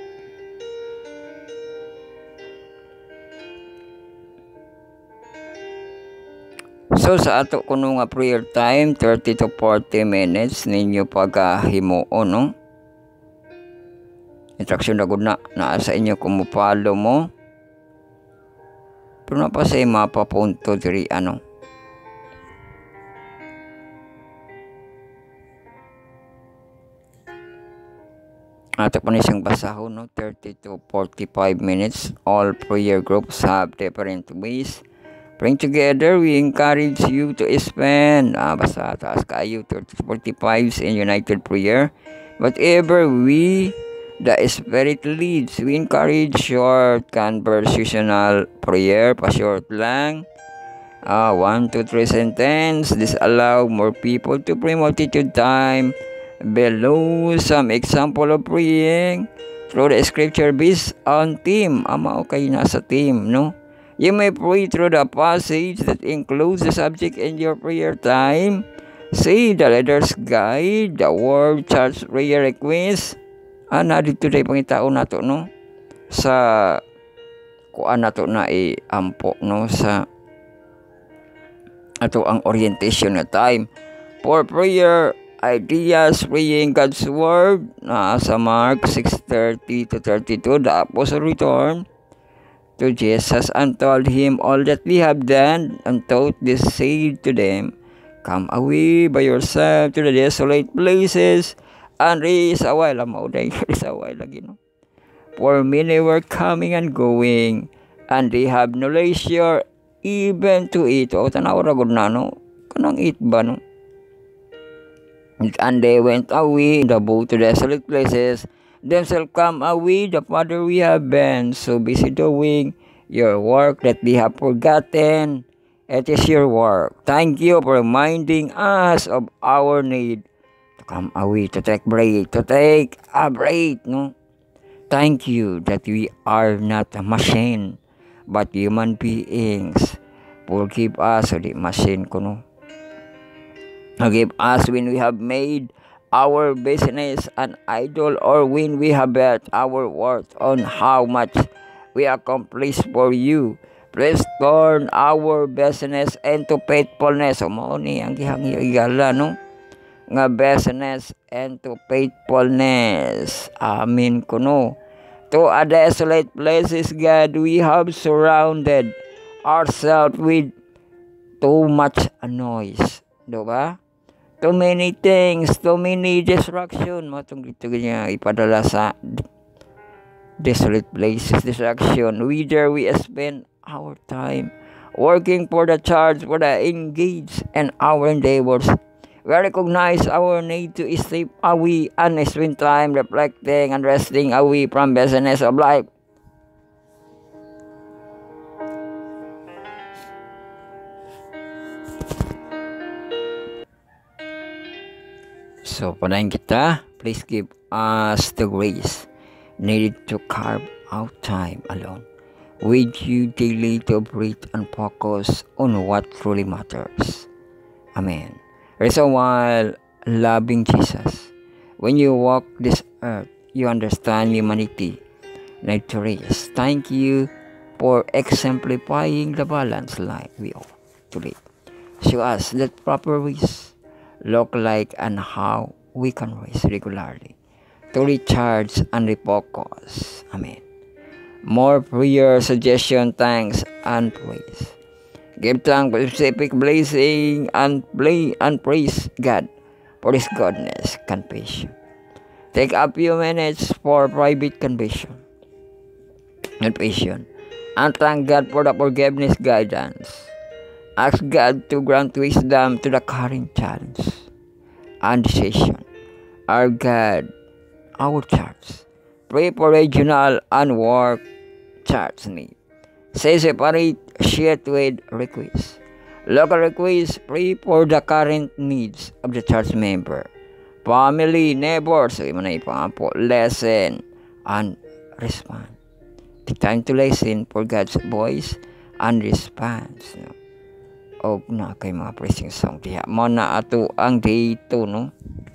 So sa ato kuno nga prayer time 30 to 40 minutes ninyo pagahimuon, no? instruction na gud na sa inyo kung mo-follow mo. Pero na pa sa mapapunto diri ano. Ato pa siyang basahon, no? 30 to 45 minutes. All prayer groups have different ways. Praying together, we encourage you to spend basta taas kayo 30 to 45 in united prayer. Whatever the Spirit leads, we encourage short conversational prayer, pa-short lang. 1 to 3 sentence. This allow more people to pray multitude time. Below some example of praying through the scripture based on theme. Ama kayo nasa theme, no? You may pray through the passage that includes the subject in your prayer time. Say the leader's guide, the word, church prayer request. Dito tayo pangitao na to, no? Sa kuan na to na ampo, no? Sa ato ang orientation na time. For prayer ideas, praying God's word, sa Mark 6:30 to 32, the apostle returned to Jesus and told him all that we have done, and taught this, said to them, come away by yourself to the desolate places and raise a while. Raise a while lagi, no? For many were coming and going, and they have no leisure even to eat. O tanaw ra gud na, no? Kanang eat ba, no? And they went away in the boat to desolate places. Themselves come away, the Father we have been so busy doing your work that they have forgotten. It is your work. Thank you for reminding us of our need to come away, to take a break, no? Thank you that we are not a machine, but human beings. Forgive us, the machine ko, no? Forgive us when we have made our business an idol, or when we have bet our worth on how much we accomplish for you. Please turn our business into faithfulness. Mao ni ang igala, no? Nga business into faithfulness. Amen kuno. To a desolate places, God, we have surrounded ourselves with too much noise. Diba? Too many things, too many distraction. Matong dito ganyan ipadala sa desolate places, distraction. Whether we spend our time working for the church, for the engaged and our endeavors, we recognize our need to step away and spend time reflecting and resting away from business of life. So, panayin kita, please give us the grace needed to carve out time alone with you daily to breathe and focus on what truly matters. Amen. So while loving Jesus, when you walk this earth, you understand humanity need to raise. Thank you for exemplifying the balanced life we ought to live. Show us that proper ways look like and how we can raise regularly to recharge and refocus. Amen. More prayer, suggestion, thanks, and praise. Give thanks for specific blessing and praise God for His goodness, confession. Take a few minutes for private confession and thank God for the forgiveness guidance. Ask God to grant wisdom to the current challenge and decision. Our God, our church. Pray for regional and work church need. Say separate sheet with requests. Local requests, pray for the current needs of the church member. Family, neighbors, listen and respond. Take time to listen for God's voice and response. No? O na kay mga praising song diha mo na ato ang day 2, no?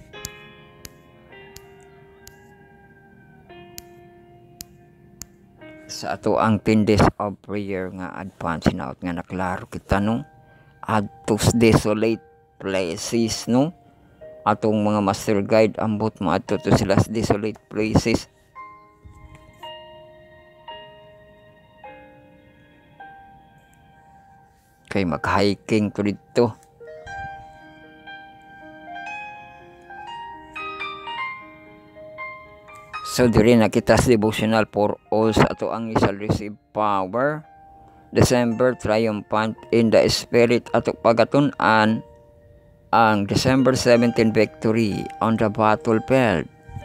Sa ato ang 10 days of prayer nga advance na nga naklaro kita, no? Adtos desolate places, no? Atong mga master guide ambot mo adto to sila sa desolate places. Kay mag-hiking to dito. So diri nakita sa devotional for all sa ato ang shall receive power. December triumphant in the spirit ato pagatun-an ang December 17 victory on the battlefield.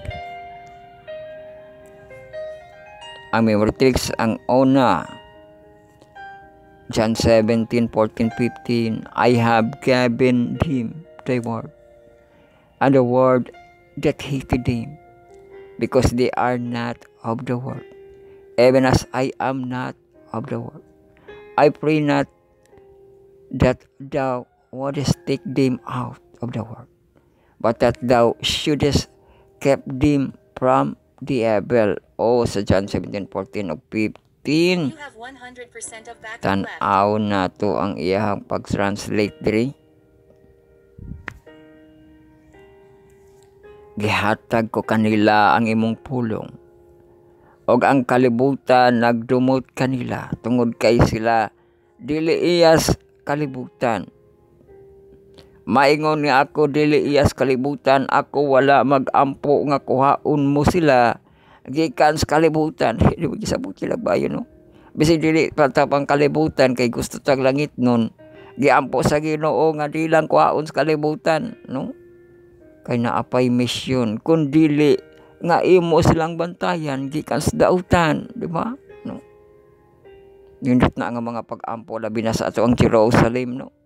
Ang memory text ang una, John 17, 14, 15. I have given him thy word, and the word that hated him, because they are not of the world, even as I am not of the world. I pray not that thou wouldest take them out of the world, but that thou shouldest keep them from the evil. O sa John 17, 14 o 15. You have 100% of backup left. Tan-aw na to ang iyahang pag-translate diri. Gihatag ko kanila ang imong pulong, og ang kalibutan nagdumot kanila, tungod kay sila dili iyas kalibutan. Maingon ni ako dili iyas kalibutan, ako wala magampo nga kuhaon mo sila gikan sa kalibutan. Di ba gisabot sila ba yun, no? Bisig dili patapang kalibutan kay gusto tag langit nun, giampo sa Ginoo nga di lang kuhaon sa kalibutan, no? Kay naapay misyon kun dili nga imo silang bantayan gikan sa dautan, di ba? No. Nindot na nga mga pag-ampo labi na sa ato ang Jerusalem, no.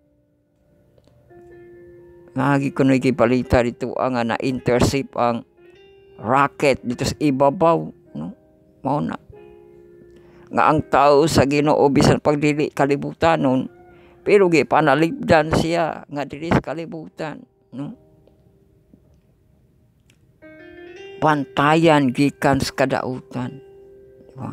Nagi ko na ikipalita dito nga na-intercept ang rocket dito sa ibabaw, no. Mao na nga ang tao sa Ginoo bisan pag dili kalibutan pero gi panalipdan siya nga dili sa kalibutan, no. Pantayan gikan sa kadautan, diba?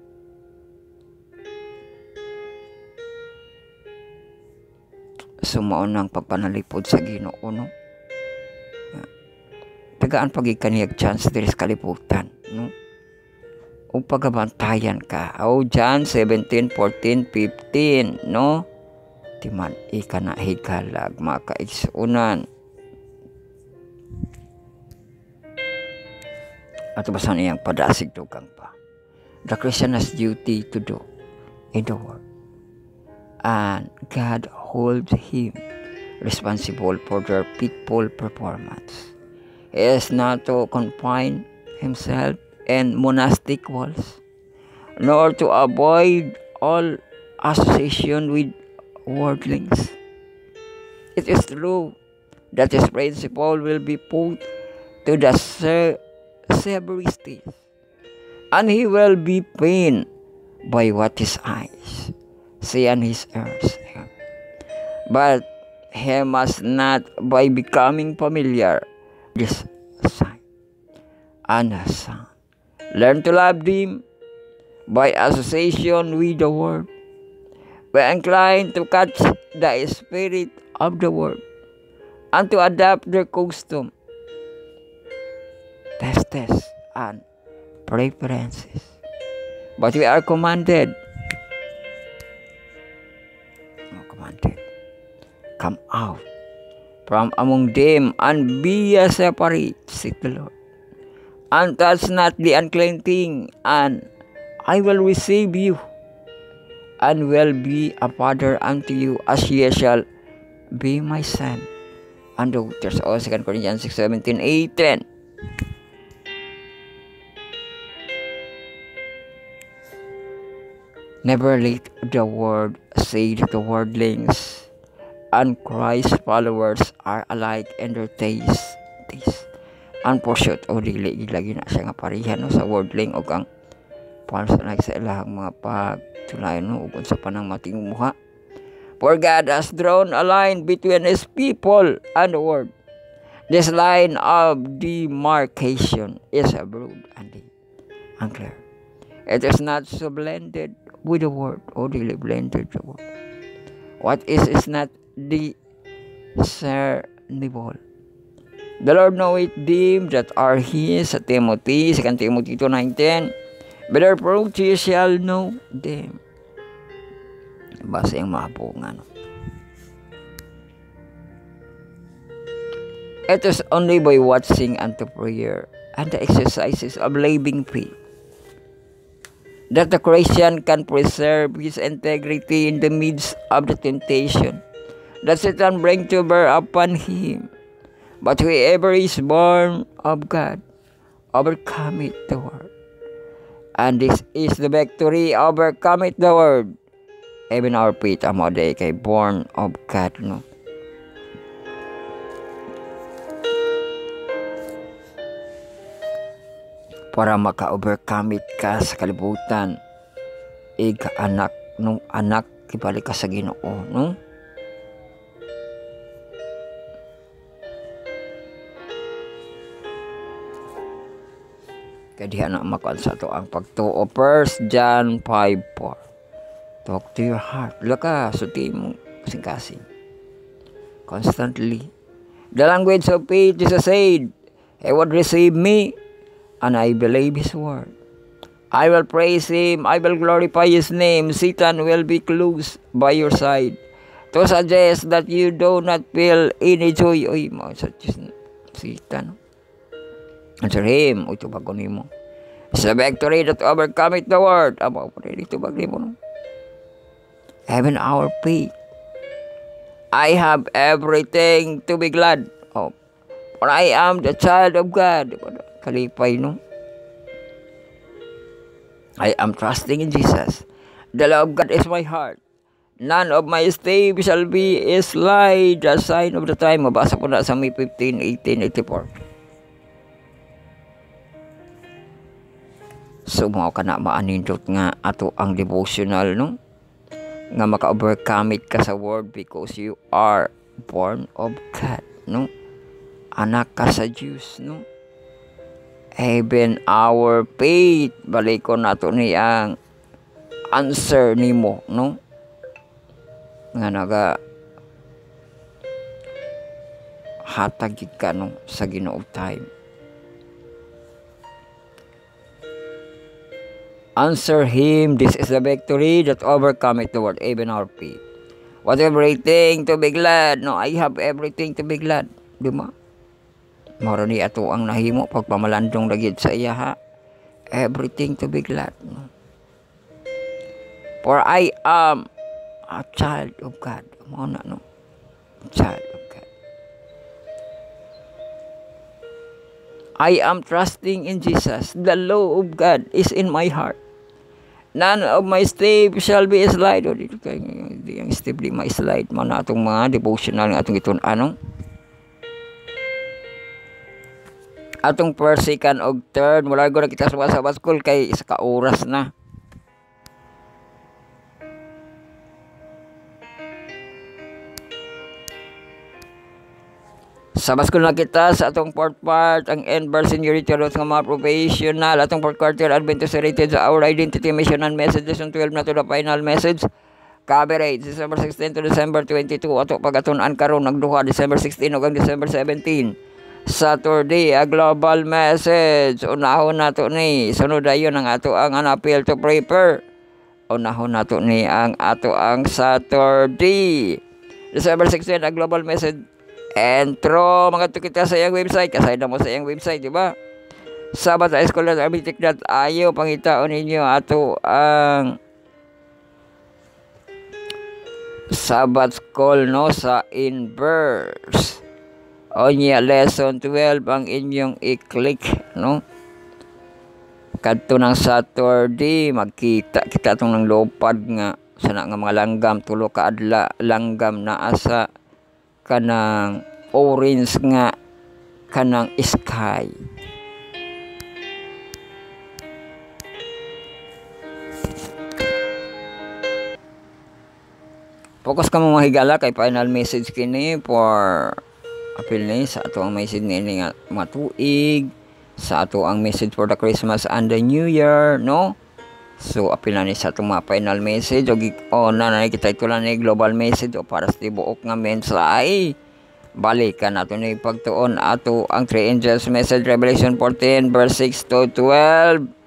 Sumao nang pagpanalipod sa Ginoo, no. Tagaan pagikaniyag chance diri sa kalibutan, no. O pagabantayan ka. O John 17, 14, 15, no. Timan ika na higalag makaigsunan. At basan iyang padasig dugang pa. The Christian has duty to do in the world, and God holds him responsible for their faithful performance. He is not to confine himself in monastic walls, nor to avoid all association with worldlings. It is true that his principle will be put to the severy stage, and he will be pained by what his eyes see and his ears hear. But he must not, by becoming familiar with this sight and sound, learn to love them by association with the world. We incline to catch the spirit of the world and to adapt their custom, tastes, and preferences. But we are commanded, come out from among them and be ye separate, said the Lord, and touch not the unclean thing, and I will receive you, and will be a father unto you, as ye shall be my son and daughters. O 2 Corinthians 6:17, 18. Never let the world say that the worldlings and Christ followers are alike in their taste and pursuit. O dili lagi na siya nga parihan, no, sa worldling o kang false like sa ilahang mga pagtulayan, no, ug sa panang matingumuha. For God has drawn a line between his people and the world. This line of demarcation is broad and unclear. It is not so blended with the word, or really blended the word. What is not discernible. The Lord knoweth them that are his, sa Timothy, 2 Timothy 2:19. Better fruit ye shall know them. Basta yung mabungan. It is only by watching unto prayer and the exercises of living faith that the Christian can preserve his integrity in the midst of the temptation that Satan bring to bear upon him. But whoever is born of God overcometh the world. And this is the victory overcometh the world. Even our faith amo day kay born of God, no? Para maka-overcome it ka sa kalibutan, anak nung anak ibalik ka sa Ginoo, no? Kaya diha na makuan sa to ang pagtuo. 1 John 5:4. Talk to your heart. Laka suti mo kasing-kasing. Constantly. The language of faith is said, he would receive me, and I believe his word. I will praise him. I will glorify his name. Satan will be close by your side to suggest that you do not feel any joy. Uy, suggest Satan. Answer him. Uy, tubagon mo. It's a victory that overcometh the world. Aba, pwede tubagin mo. No? Even our faith. I have everything to be glad of. For I am the child of God. Kalipay, no? I am trusting in Jesus. The love of God is my heart. None of my stave shall be slide, the sign of the time. Mabasa ko na sa May 15, 1884. So, mga ka na maanindot nga ato ang devotional, no? Nga maka-overcome it ka sa world because you are born of God, no? Anak ka sa Diyos, no? Even our faith, balik ko na ito niyang answer ni mo, no? Nga naga hatagid ka, no? Sa Ginoo time. Answer him, this is the victory that overcometh the world, even our faith. What everything to be glad, no? I have everything to be glad, di ba? Mara ni ato ang nahimo pagpamalandong dagit sa iya, ha? Everything to be glad, no? For I am a child of God. Mao na, no? Child of God. I am trusting in Jesus. The law of God is in my heart. None of my stave shall be slide. O dito kayo, hindi ang stave di ma-slide. Mao na atong mga devotional nga atong itun, anong? Atong first, second, o third, mula ko na kita sa baskol kay isa ka oras na. Sa baskol na kita sa atong fourth part, ang end verse seniority rules ng mga professional, atong fourth quarter Adventist related sa our identity, mission, and message. Lesson 12 na to the final message. Coverage, December 16 to December 22. Ato pagatunan karon nagduha December 16 hanggang December 17. Saturday, a global message. Unahon nato ni. Sunod ayon ang ato ang appeal to prepare. Unahon nato ni ang ato ang Saturday. December 16, a global message. Entro, mga kita sa iyang website. Kasay na mo sa iyang website, di ba? Sabat sa school.arbitic.io. Pangitaon ninyo ato ang Sabbath School, no? Sa inverse. O niya, lesson 12 ang inyong i-click, no? Kadto ng Saturday, magkita kita itong ng lopad nga. Sana nga mga langgam, tulo ka adla, langgam na asa kanang orange nga kanang sky. Focus ka mo mahigala kay final message kini for apil ni sa ato ang message ni nga matuig sa ato ang message for the Christmas and the New Year, no? So apil na ni sa ato mga final message o na kita ito lang ni global message o para sa tibuok nga mensahe. Balikan nato ni pagtuon ato ang 3 angels message Revelation 14 verse 6 to 12.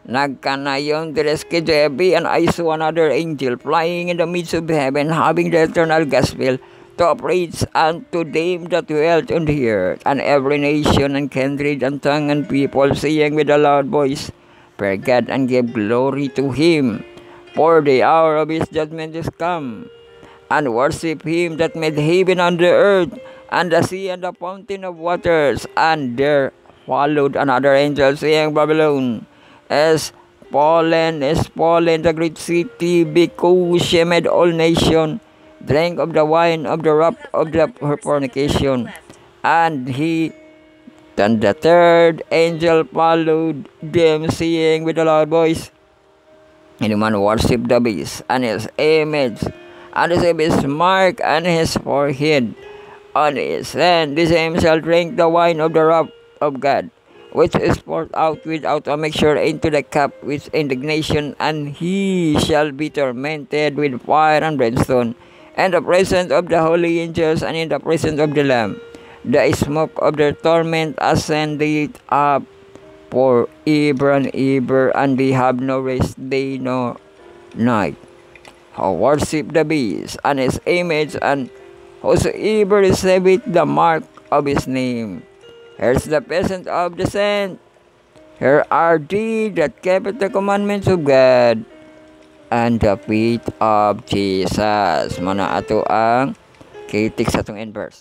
Nagkanayon direski Jebi, and I saw another angel flying in the midst of heaven, having the eternal gospel to preach unto them that dwelt on the earth, and every nation and kindred and tongue and people, saying with a loud voice, Praise God, and give glory to him, for the hour of his judgment is come, and worship him that made heaven and the earth, and the sea and the fountain of waters. And there followed another angel, saying, Babylon is fallen, the great city, because she made all nations drink of the wine of the wrath of her fornication. And the third angel followed them, saying with a loud voice, Anyone worship the beast and his image, and receive his mark and his forehead on his hand, the same shall drink the wine of the wrath of God, which is poured out without a mixture into the cup with indignation, and he shall be tormented with fire and brimstone, in the presence of the holy angels and in the presence of the Lamb. The smoke of their torment ascended up forever and ever, and they have no rest day nor night. Who worship the beast and his image, and whosoever receiveth the mark of his name. Here's the peasant of the saint. Here are they that kept the commandments of God and the faith of Jesus. Mana ato ang kitik sa itong end verse.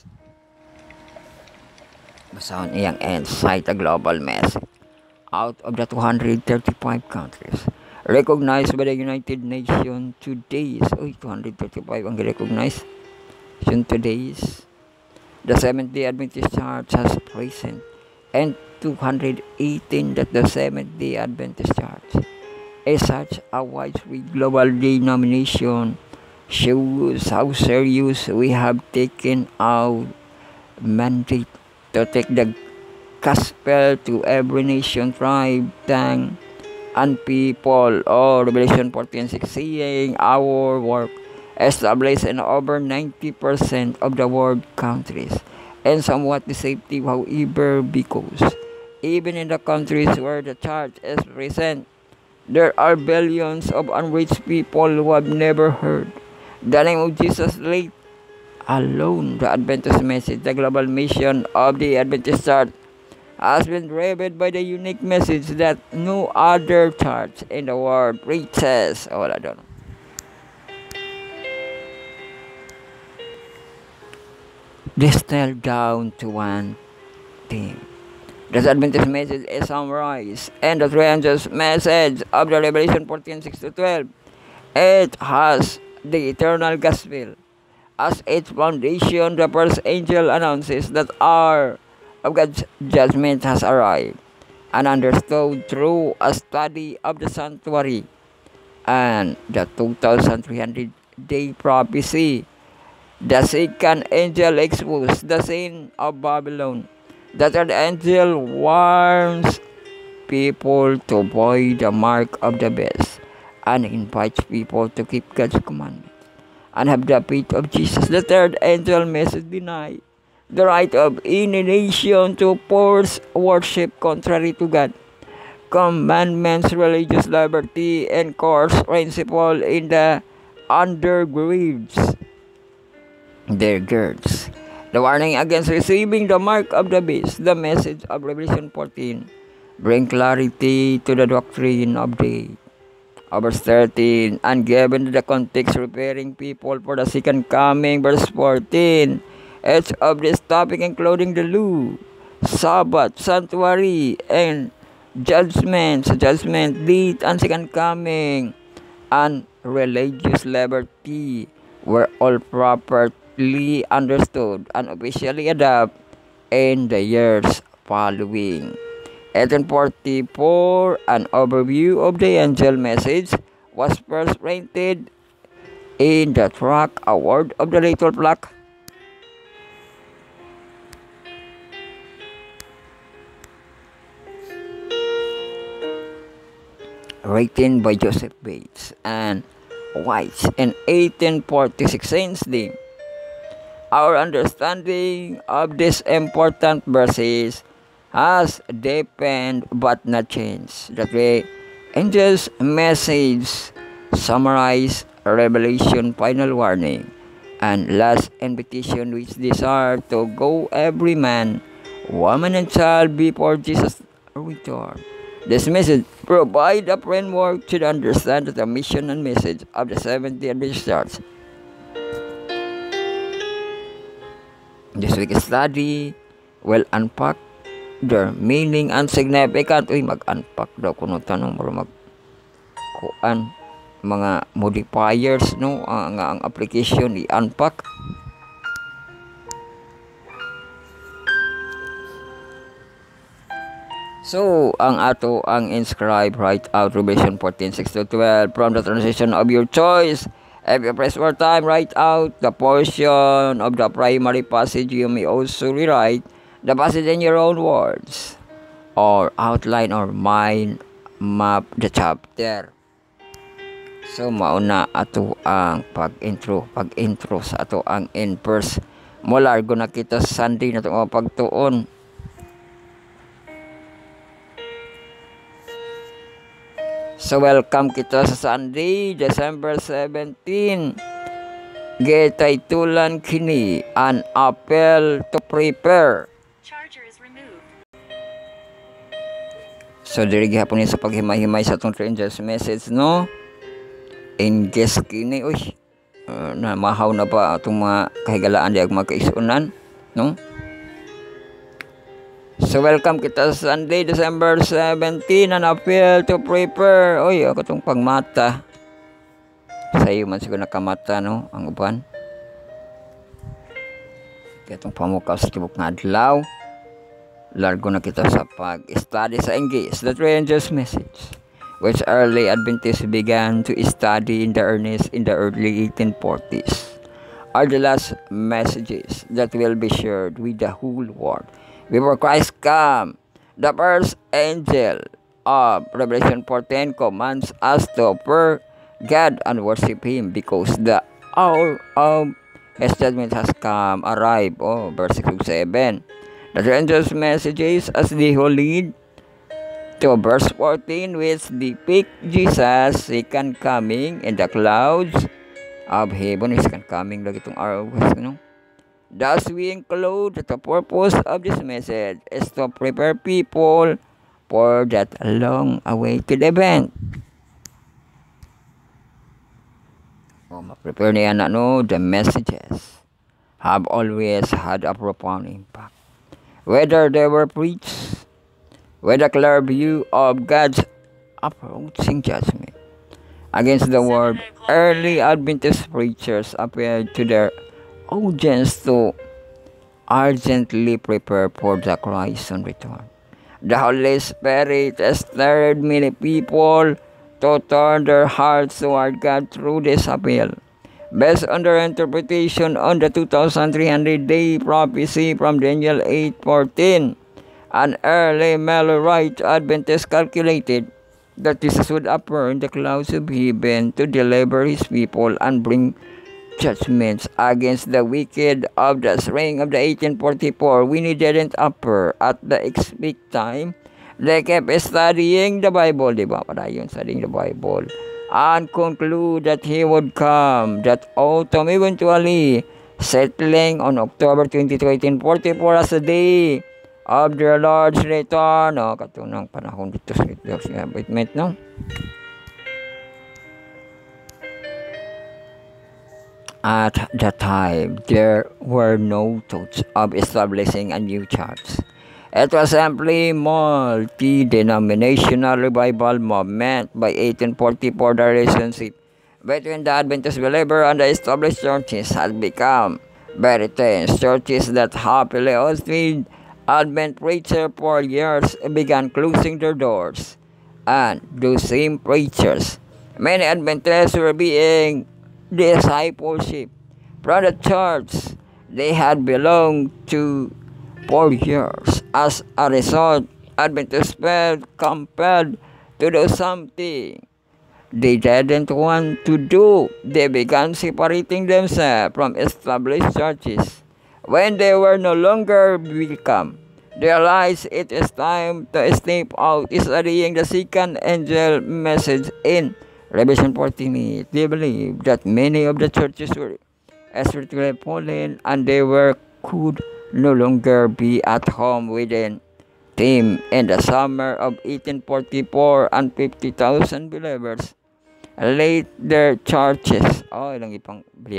Basahon iyang end, cite a global message. Out of the 235 countries recognized by the United Nations today, 235 ang recognized today. The Seventh-day Adventist Church has present, and 218 that the Seventh-day Adventist Church is such a widespread global denomination shows how serious we have taken our mandate to take the gospel to every nation, tribe, tongue, and people. Revelation 14:6, seeing our work established in over 90% of the world countries, and somewhat deceptive, however, because even in the countries where the church is present, there are billions of unreached people who have never heard the name of Jesus, let alone the Adventist message. The global mission of the Adventist Church has been driven by the unique message that no other church in the world preaches. I don't know. Distilled down to one thing. The Adventist message is summarized in the 300th message of the Revelation 14:6-12. It has the eternal gospel as its foundation. The first angel announces that hour of God's judgment has arrived, and understood through a study of the sanctuary and the 2,300-day prophecy. The second angel exposed the sin of Babylon. The third angel warns people to avoid the mark of the beast and invites people to keep God's commandments and have the faith of Jesus. The third angel message denies the right of any nation to force worship contrary to God, commandments, religious liberty, and course principle in the undergirds their girds. The warning against receiving the mark of the beast. The message of Revelation 14 bring clarity to the doctrine of the verse 13, and given the context preparing people for the second coming. Verse 14, each of this topic including the law, Sabbath, sanctuary, and judgment, date, and second coming, and religious liberty were all properly understood and officially adopted in the years following. 1844, an overview of the angel message was first printed in the tract award of the Little Plaque. Written by Joseph Bates and White in 1846. Since then, our understanding of these important verses has deepened but not changed. That we Angel's message summarize Revelation final warning and last invitation, which these are to go every man, woman, and child before Jesus' return. This message provide a framework to understand the mission and message of the Seventh Day Adventist Church. This week's study will unpack their meaning and significance. Uy, mag-unpack daw kuno tanong para mag-kuan mga modifiers, no, ang application i-unpack. So, ang inscribe, write out Revelation 14:6-12 from the translation of your choice. If you press more time, write out the portion of the primary passage. You may also rewrite the passage in your own words, or outline or mind map the chapter. So, mauna ato ang pag-intro sa ato ang in-verse. Mulargo na kita sa Sunday na itong pagtuon. So, welcome kita sa Sunday, December 17. Gitaytulan kini, an appeal to prepare. Charger is removed. So, diri gihapon sa paghimay-himay sa itong Angels message, no? Engage kini, uy. Na mahaw na pa itong mga kahigalaan di mga kaisunan, no? So, welcome kita sa Sunday, December 17, an appeal to prepare. Uy, ako itong pagmata. Sa iyo man siguro nakamata, no? Ang uban. Kaya itong pamukaw sa tibok na adlaw. Largo na kita sa pag-study sa Engage, the Three Angels message, which early Adventists began to study in the earnest in the early 1840s, are the last messages that will be shared with the whole world. Before Christ come, the first angel of Revelation 14 commands us to fear God and worship Him because the hour of His judgment has come, arrived. Oh, verse 6-7. The angels' messages as the whole lead to verse 14, which depict Jesus' second coming in the clouds of heaven. His second coming, lagi itong araw, no? Thus, we include the purpose of this message is to prepare people for that long-awaited event. Ma-prepare niya na, no? The messages have always had a profound impact. Whether they were preached with a clear view of God's approaching judgment against the world, early Adventist preachers appeared to their audience to urgently prepare for the Christ's return. The Holy Spirit stirred many people to turn their hearts toward God through this appeal, based on their interpretation on the 2,300-day prophecy from Daniel 8:14. An early Millerite Adventist calculated that Jesus would appear in the clouds of heaven to deliver His people and bring judgments against the wicked of the spring of the 1844. When He didn't appear at the expected time, they kept studying the Bible, di ba? Padayon studying the Bible, and conclude that He would come that autumn, eventually settling on October 22, 1844 as the day of their Lord's return. No, katunang panahon dito sa appointment, no? At that time, there were no thoughts of establishing a new church. It was simply multi-denominational revival movement. By 1844, the relationship between the Adventist believer and the established churches had become very tense. Churches that happily hosted Advent preachers for years began closing their doors, and those same preachers, many Adventists, were being discipleship from the church they had belonged to for years. As a result, Adventists felt compelled to do something they didn't want to do. They began separating themselves from established churches when they were no longer welcome realize it is time to step out, studying the second angel message in Revelation 14. They believe that many of the churches were spiritually fallen and they could no longer be at home within them. In the summer of 1844, and 50,000 believers laid their churches. Oh, ilang ipang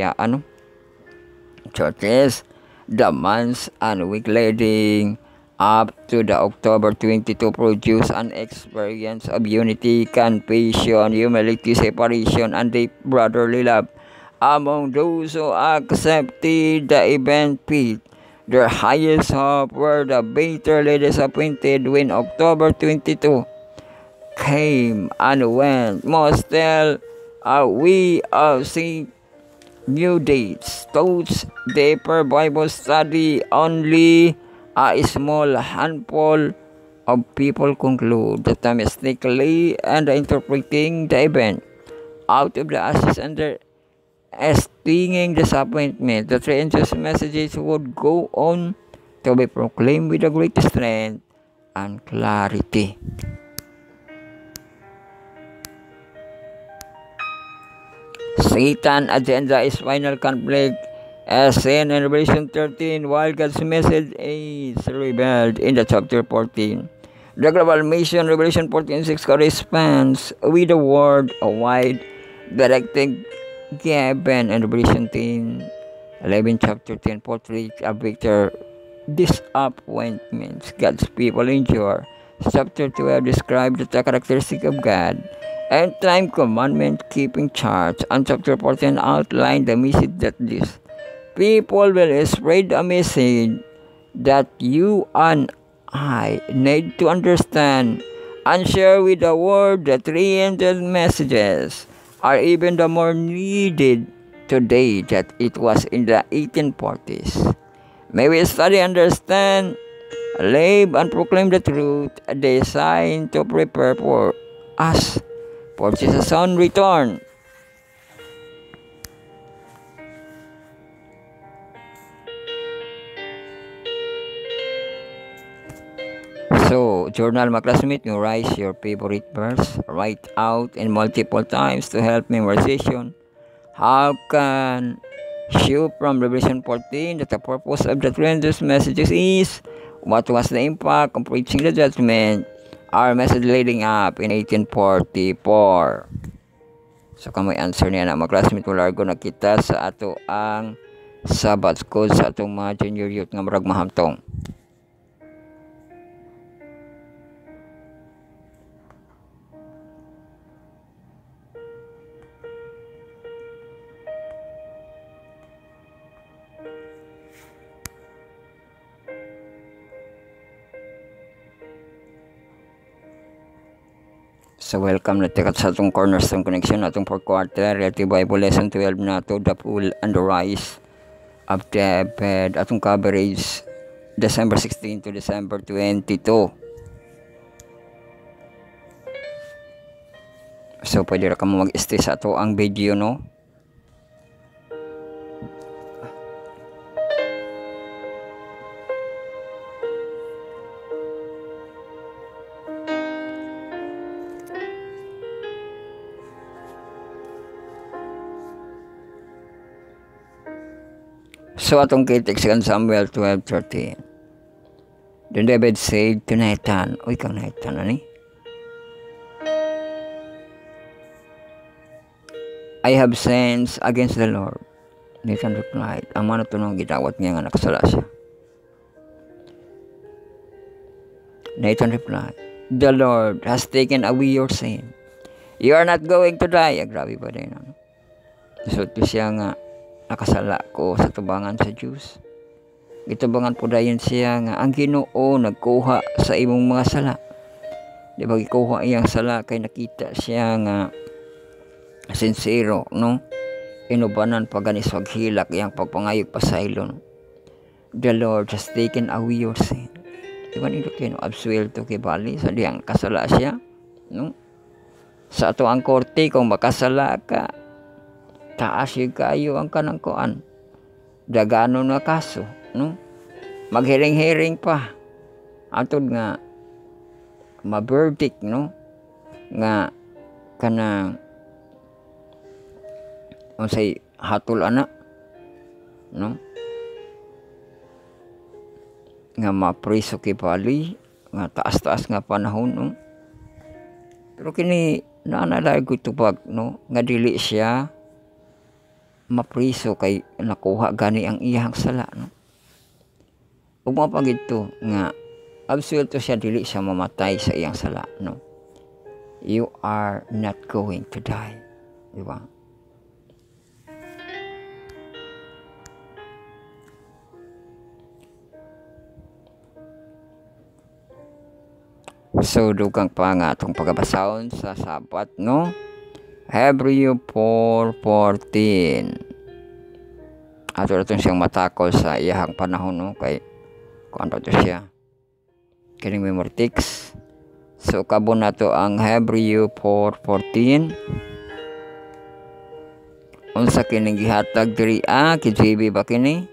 churches, the months and week leading up to the October 22 produce an experience of unity, compassion, humility, separation, and deep brotherly love among those who accepted the event peak. Their highest hope were the bitterly disappointed when October 22 came and went. Most still, we see new dates. Those deeper Bible study, only a small handful of people conclude that mystically and interpreting the event out of the ashes and their stinging disappointment. The three angels' messages would go on to be proclaimed with the greatest strength and clarity. Satan's agenda is final conflict as seen in Revelation 13, while God's message is revealed in the chapter 14. The global mission, Revelation 14:6, corresponds with the word wide directed given in Revelation 10:11, chapter 10 portrays a victor disappointments God's people endure. Chapter 12 describes the characteristic of God and time commandment keeping charge, and chapter 14 outline the message that this people will spread a message that you and I need to understand and share with the world. The three angel messages are even the more needed today that it was in the 1840s. May we study, understand, live, and proclaim the truth designed to prepare for us for Jesus' own return. So, journal mga classmate, memorize your favorite verse. Write out in multiple times to help memorization. How can show from Revelation 14 that the purpose of the three angels' messages is what was the impact of preaching the judgment, our message leading up in 1844. So kamoy answer niya na mga classmate, largo na kita sa ato ang Sabbath school sa atong mga junior youth nga marag mahamtong. So welcome na tikat sa atong Cornerstone Connection, atong 4th quarter, Relative Bible Lesson 12 na to, the Fall and the Rise of David. Atong coverage, December 16 to December 22. So pwede ra ka mo mag-stay sa ato ang video, no? So atong kitik sa Samuel 12:13. Then David said to Nathan, "Uy kang Nathan ani? I have sinned against the Lord." Nathan replied, "Ang mano tunong gidawat niya nga nakasala siya." Nathan replied, "The Lord has taken away your sin. You are not going to die." Grabe ba din, ano? So to siya nga, nakasala ko sa tubangan sa Diyos. Gitubangan po dayon siya nga ang Ginoo nagkuha sa imong mga sala. Di ba gikuha iyang sala kay nakita siya nga sincero, no? Inubanan paganis wag hilak iyang pagpangayog pasaylon. The Lord has taken away your sin. Di ba nito kino absuelto kay bali sa diyang kasala siya, no? Sa ato ang korte kung makasala ka, taas yung kayo ang kanang kuan. Dagano na kaso, no? Maghiring-hiring pa. atod nga ma-verdict no nga kanang unsay hatol ana no nga mapriso kay pali nga taas-taas nga panahon no. Pero kini naanalay ko tubag no nga dili siya mapriso kay nakuha gani ang iyang sala no. Ug mapagid to nga absoluto siya dili siya mamatay sa iyang sala no. You are not going to die, di ba? So dugang pa nga atong pagabasahon sa Sabat no. Hebreo 4:14. Ato itong siyang matakol sa iyahang panahon no kay kung ano to siya kining memory text. So kabo na to ang Hebreo 4:14. Unsa kining gihatag diri KJV ba kini?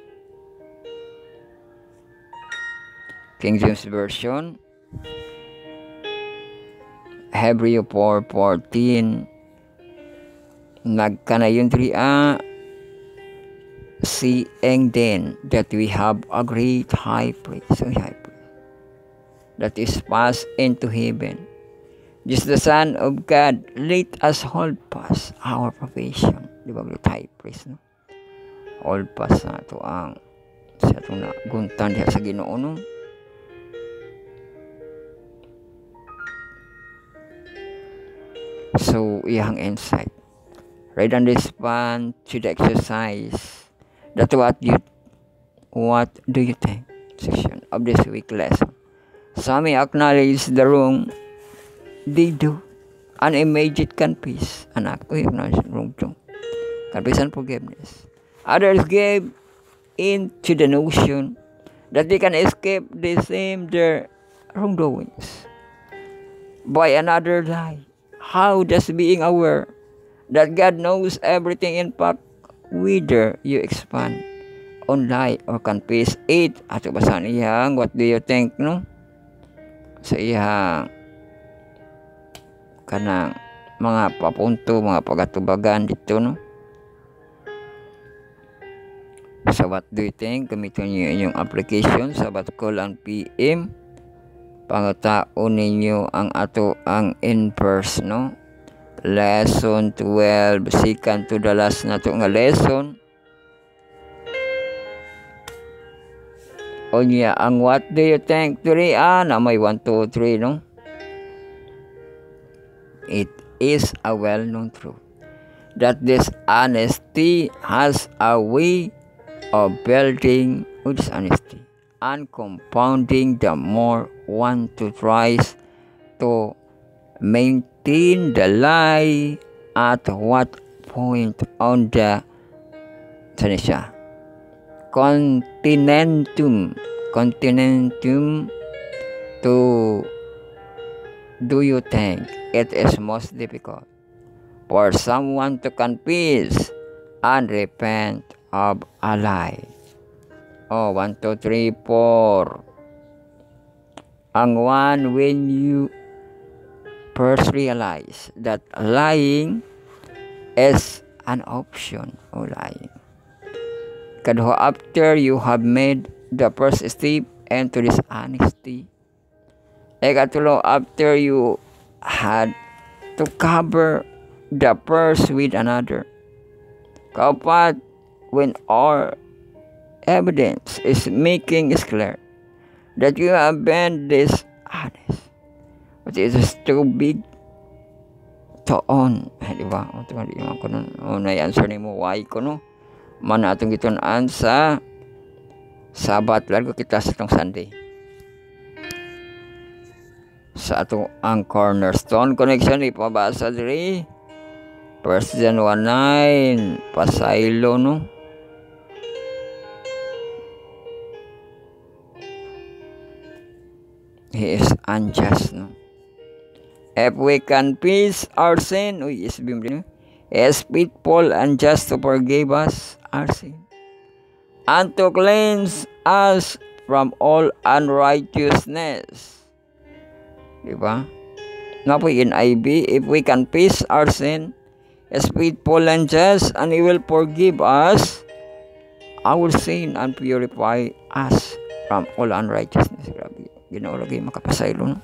King James Version. Hebreo 4:14 nagkanayon diri seeing then that we have a great high priest that is passed into heaven, just the Son of God, let us hold fast our profession. Di ba great high priest no? Hold fast na ito ang sa ito na guntan diha sa Ginoo no. So, iyang insight. Right and respond to the exercise. That's what do you think? Section of this week lesson. Some acknowledge the wrong they do. An immediate confess. Acknowledge wrong too. Confess and forgiveness. Others gave in to the notion that they can escape the same their wrongdoings by another lie. How does being aware that God knows everything impact whether you expand on lie or confess it? Ato basahan iyang what do you think no? Sa iyang kanang mga papunto, mga pagatubagan dito no. So what do you think? Gamitin niyo inyong application sa Batkulan PM. Pangataon ninyo ang ato ang inverse no. Lesson 12 second to the last na to nga lesson. Onya ang what do you think diri na may 1 2 3 no. It is a well-known truth that this honesty has a way of building dishonesty and compounding the more one to tries to maintain the lie at what point on the continentum to do you think it is most difficult for someone to confess and repent of a lie? 1 2 3 4. Ang one when you first realize that lying is an option o lying. Kadho after you have made the first step into dishonesty. Ikatulo after you had to cover the first with another. Kaupat when our evidence is making it clear that you have been dishonest, but it is too big to own. Di ba? Ito nga di ko nun. Na-answer ni mo why ko no. Mana atong gitunan sa Sabat largo kita sa itong Sunday. Sa atong ang cornerstone connection ipabasa diri 1 John 1:9 pasaylo no. He is unjust no. If we confess our sin, he is faithful and just to forgive us our sin and to cleanse us from all unrighteousness. Diba? Nga po NIV, if we confess our sin, is faithful and just, and He will forgive us our sin and purify us from all unrighteousness. Grabe. Ginoo lagi makapasaylo, no?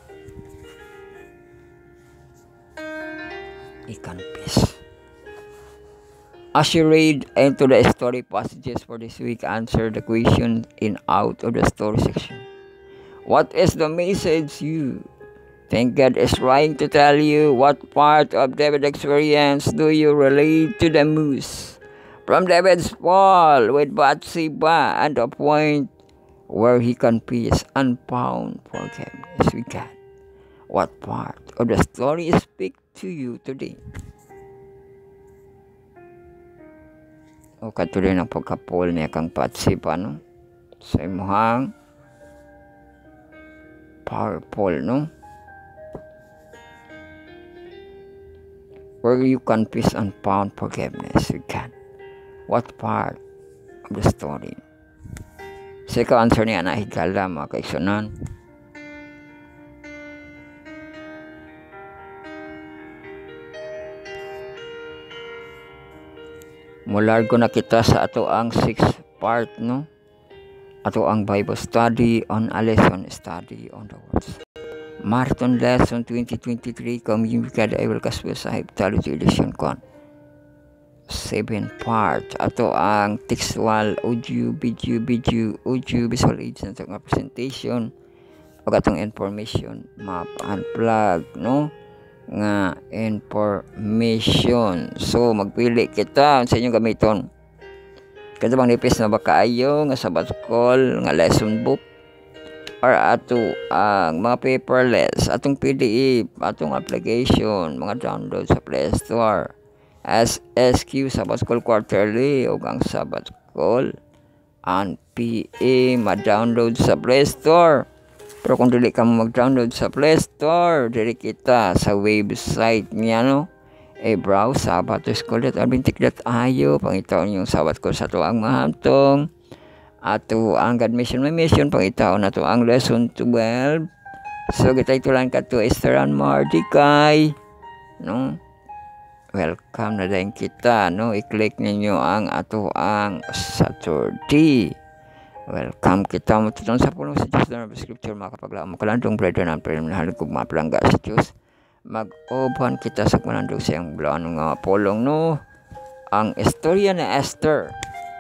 I-confess. As you read into the story passages for this week, answer the question in out of the story section. What is the message you think God is trying to tell you? What part of David's experience do you relate to the most? From David's fall with Bathsheba and the point where he confessed and found forgiveness with God. What part of the story speaks to you today? O katuloy ng pagkapol niya kang Bathsheba, no? Sa imuhang powerful, no? Where you confess and found forgiveness with God. What part of the story? Sa ikaw answer niya na higala mga kaigsunan. Mulargo na kita sa ato ang 6th part, no? Ato ang Bible study on a lesson study on the words. Marathon Lesson 2023 Communicate Bible Gospel Sahib Theology Edition Con. 7 part. Ato ang textual, audio, visual aids na itong presentation o atong information, map, and plug, no? Nga information. So magpili kita sa inyong gamiton. Kada bang nipis na ba kaayo nga sabat call nga lesson book or ato ang mga paperless, atong PDF, atong application, mga download sa Play Store. SSQ Sabat Call Quarterly o ang Sabat Call and PA ma-download sa Play Store. Pero kung dili ka mag-download sa Play Store, dili kita sa website niya, no? Browse sabatschool.adventic.io, pangitaon yung Sabat Call sa to ang mahantong. Ato ang God Mission My Mission, pangitaon na to ang lesson 12. So kita itulan ka to Esther and Mordecai, no? Welcome na din kita, no? I-click ninyo ang ato ang Saturday. Welcome kita mo tutong sa pulong sa Diyos na scripture makapaglaan mo kalandong brother na preliminary kung mapalangga sa Diyos. Mag-oban kita sa kalandong siyang blaan ng pulong, no? Ang istorya ni Esther.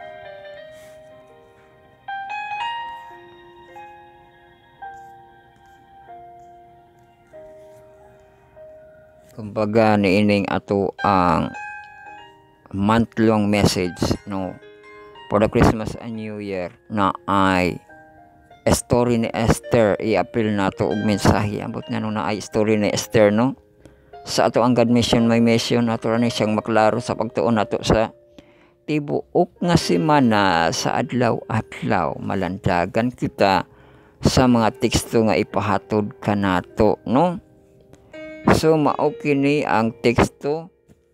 Kumbaga niining ato ang month-long message, no? For the Christmas and New Year na ay story ni Esther, i-appeal na to og mensahe ambot nga nung na ay story ni Esther, no? Sa ato ang God Mission My Mission, ato rin siyang maklaro sa pagtuon nato sa tibuok nga semana sa adlaw-adlaw. Malandagan kita sa mga teksto nga ipahatod kanato, no? So mao kini ang teksto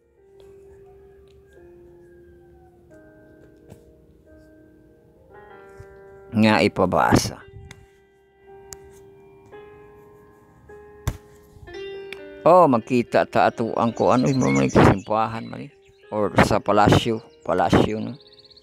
nga ipabasa. Oh, magkita ta ato ang ko ano mo man simbahan man or sa palasyo, no.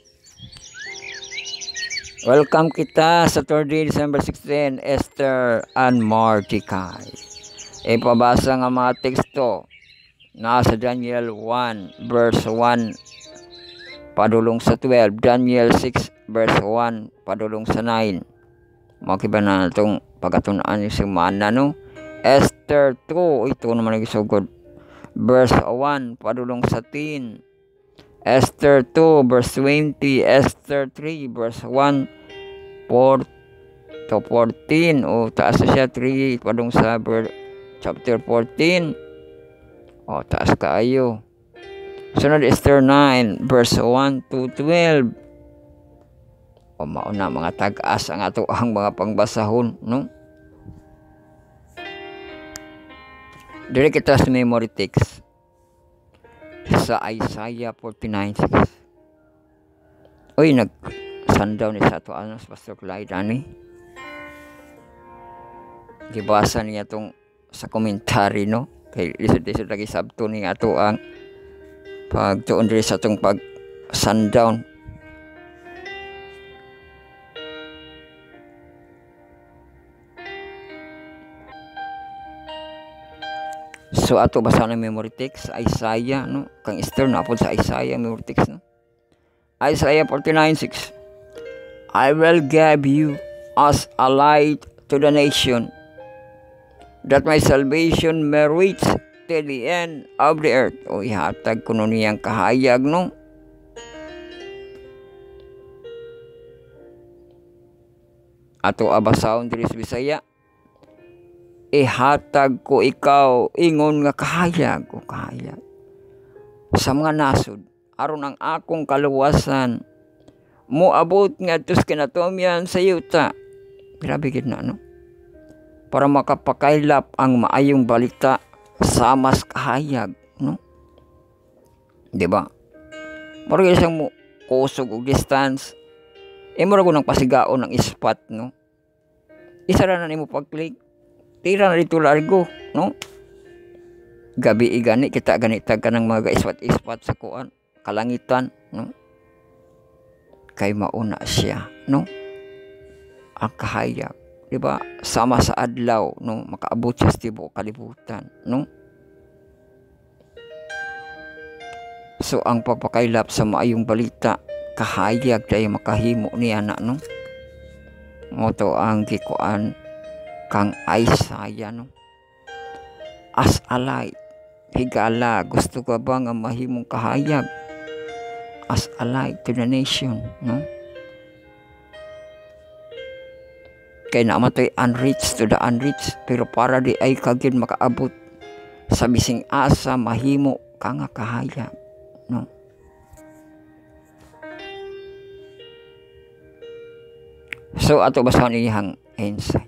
Welcome kita sa Saturday, December 16, Esther and Mordecai. Ipabasa nga mga teksto nasa Daniel 1 verse 1 padulong sa 12, Daniel 6 verse 1 padulong sa 9. Makiba na itong pagkatunaan yung semana, no? Esther 2, ito naman nagisugod, verse 1 padulong sa 10. Esther 2 verse 20, Esther 3 verse 1 to 14, o taas na siya 3 padulong sa chapter 14, o taas kaayo. Sunod Esther 9 verse 1 to 12. O mauna mga tag-as ang ato ang mga pangbasahon, no? Dili kita sa memory text sa Isaiah 49:6. Oy, nag-sundown ni sa ato ano, Pastor Clyde ani. gibasa niya tong sa commentary, no, kay lisod-lisod lagi sabto ni ato ang pagtuon diri sa tong pag sundown. So ato basa na memory text sa Isaiah, no, kang Esther na sa Isaiah memory text, no. Isaiah 49:6. I will give you as a light to the nation, that my salvation may reach to the end of the earth. O ihatag ko nun niyang kahayag, no. Ato abasahon diri sa Bisaya, ihatag ko ikaw ingon nga kahayag o kahayag sa mga nasod, aron ang akong kaluwasan moabot ngadto sa kinatumyan sa yuta. Grabe gid na, no, para makapakailap ang maayong balita sa mas kahayag, no, di ba? Mura gyud siyang mo kusog og distance, mura ko nang pasigaon ng spot, no, isa ra na nimo pag-click, tira na dito largo, no. Gabi gani kita ganitag ka ng mga ispat-ispat sa kuan kalangitan, no, kay mauna siya, no, ang kahayag, di ba, sama sa adlaw, no, makaabot siya sa tibuok kalibutan, no. So ang pagpakailap sa maayong balita kahayag dahil makahimo niya na, no, moto ang gikuan kang Isaiah, no, as a light. Higala, gusto ka ba nga mahimong kahayag as a light to the nation, no? Kay namatay unreached to the unreached, pero para di ay kagid makaabot sa bising asa mahimo ka nga kahayag, no? So ato basahon iyang insight.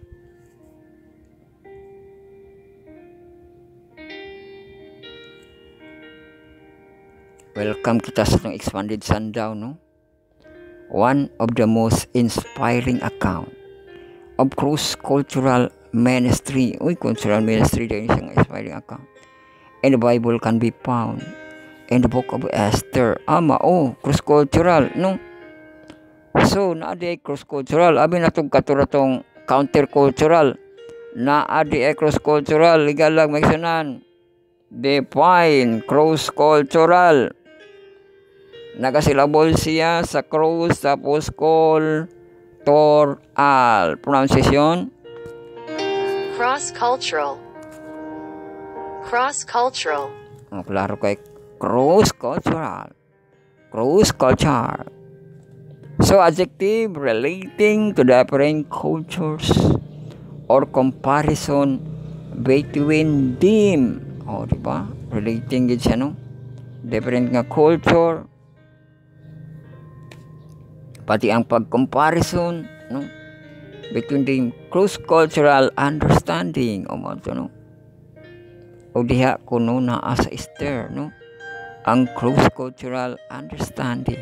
Welcome kita sa itong expanded sundown, no? One of the most inspiring account of cross-cultural ministry. Cultural ministry din siyang inspiring account. And the Bible can be found in the book of Esther. Cross-cultural, no? So, naadi ay cross-cultural. Abi na itong katuratong counter-cultural. Naadi ay cross-cultural. Ligal lang magsunan. Define cross-cultural. Nagasilabol siya sa cross tapos cultural. Pronunciation? Cross-cultural. Cross-cultural. Klaro kay cross-cultural. Cross-cultural. So, adjective relating to different cultures or comparison between them. Diba? Relating gid siya, no? Different nga culture. Pati ang pag-comparison, no, between the cross-cultural understanding no, o diha kuno na as Esther, no, ang cross-cultural understanding.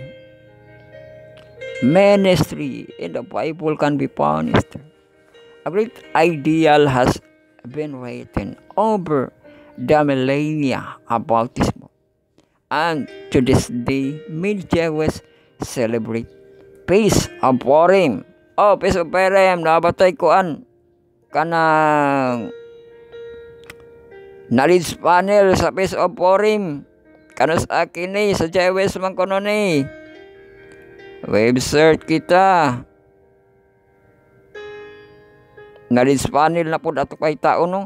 Ministry in the Bible can be found, Esther. A great ideal has been written over the millennia about this book, and to this day many Jews celebrate Peace of Purim. Peace of Purim, nabatay kuan kanang knowledge panel sa Peace of Purim. Kanos akin ni sa Jewish man kono ni. Website kita. Knowledge panel na pud ato kay tao, no.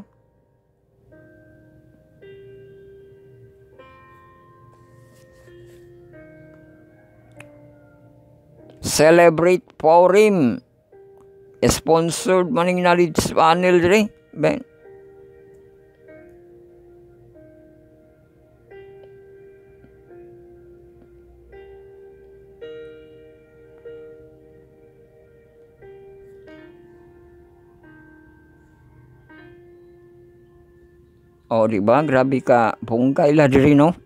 Celebrate Purim. Sponsored maning knowledge panel diri. Ben. Diba? Grabe ka. Bungkay la diri, no?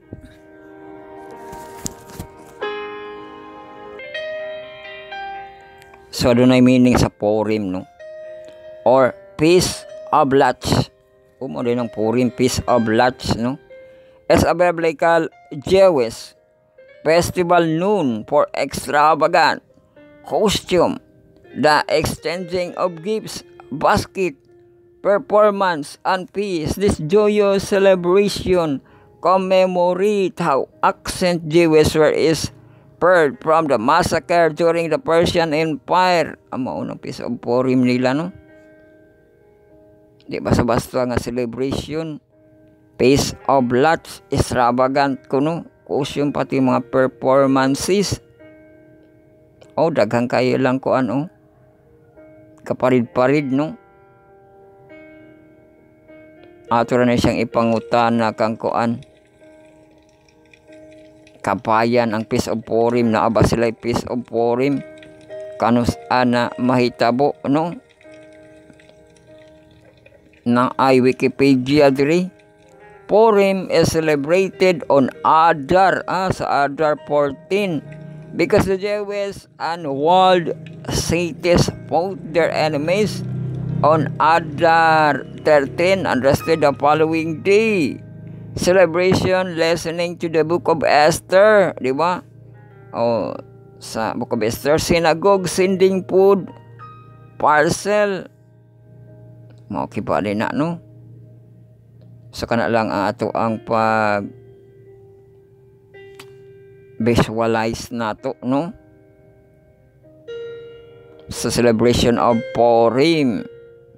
So, adunay meaning sa Purim, no? Or Peace Oblats. Mo din ang Purim Feast of Oblats, no? As a biblical Jewish festival known for extravagant costume, the exchanging of gifts, basket, performance, and feast. This joyous celebration commemorate how ancient Jewish were is spared from the massacre during the Persian Empire. Ang maunang Feast of Purim nila, no? Di basta-basta nga celebration. Feast of Lots, extravagant ko, no? Costume, pati mga performances. Daghang kayo lang ko ano. Kaparid-parid, no? Ato na siyang ipangutana kang kuan. Kabayan ang Feast of Purim, na aba sila Feast of Purim. Kanus ana mahitabo, no? Na ay Wikipedia diri. Purim is celebrated on Adar, sa Adar 14, because the Jewish and world cities fought their enemies on Adar 13 and rested the following day. Celebration listening to the Book of Esther, di ba? Sa Book of Esther, synagogue sending food parcel. Mao kiba din na, no? So kana lang ato ang pag visualize nato, no? Sa celebration of Purim.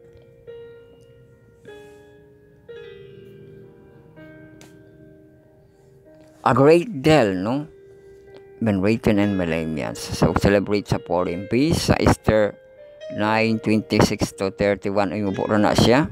A great deal, no? Been written in millennials. So celebrate sa Purim Feast sa Esther 9:26 to 31 ay mabura na siya.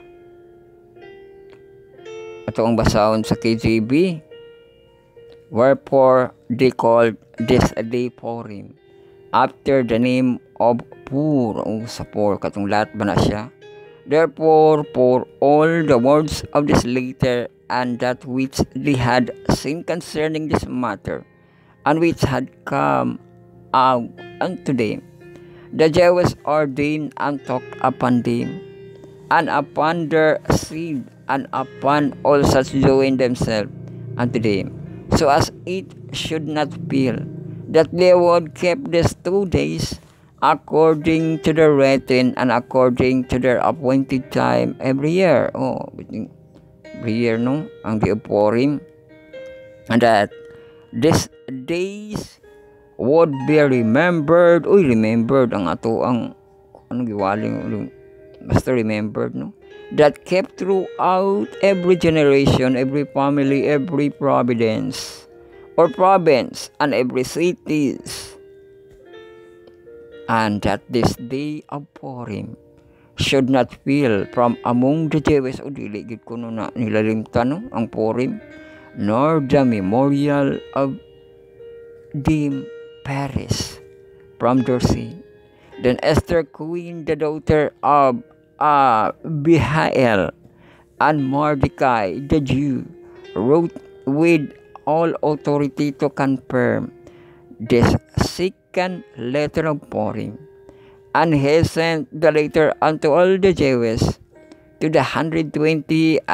Ito ang basahon sa KJV. Wherefore they called this a day Purim, after the name of Pur. Sa Pur, katong lahat ba na siya? Therefore, for all the words of this letter, and that which they had seen concerning this matter, and which had come out unto them, the Jews ordained and talked upon them, and upon their seed, and upon all such doing themselves unto them, so as it should not fail, that they would keep these 2 days according to their written and according to their appointed time every year. Every year, no? Ang Day of Purim. And that these days would be remembered. Remembered ang ato ang giwaling basta remembered, no? That kept throughout every generation, every family, every province, and every cities. And that this day of Purim should not fail from among the Jews. Dili gid kuno na nilalimtan, no? Ang Purim, nor the memorial of them perish from their sin. Then Esther, queen, the daughter of Abihail, and Mordecai, the Jew, wrote with all authority to confirm this second letter of Purim. And he sent the letter unto all the Jews, to the 127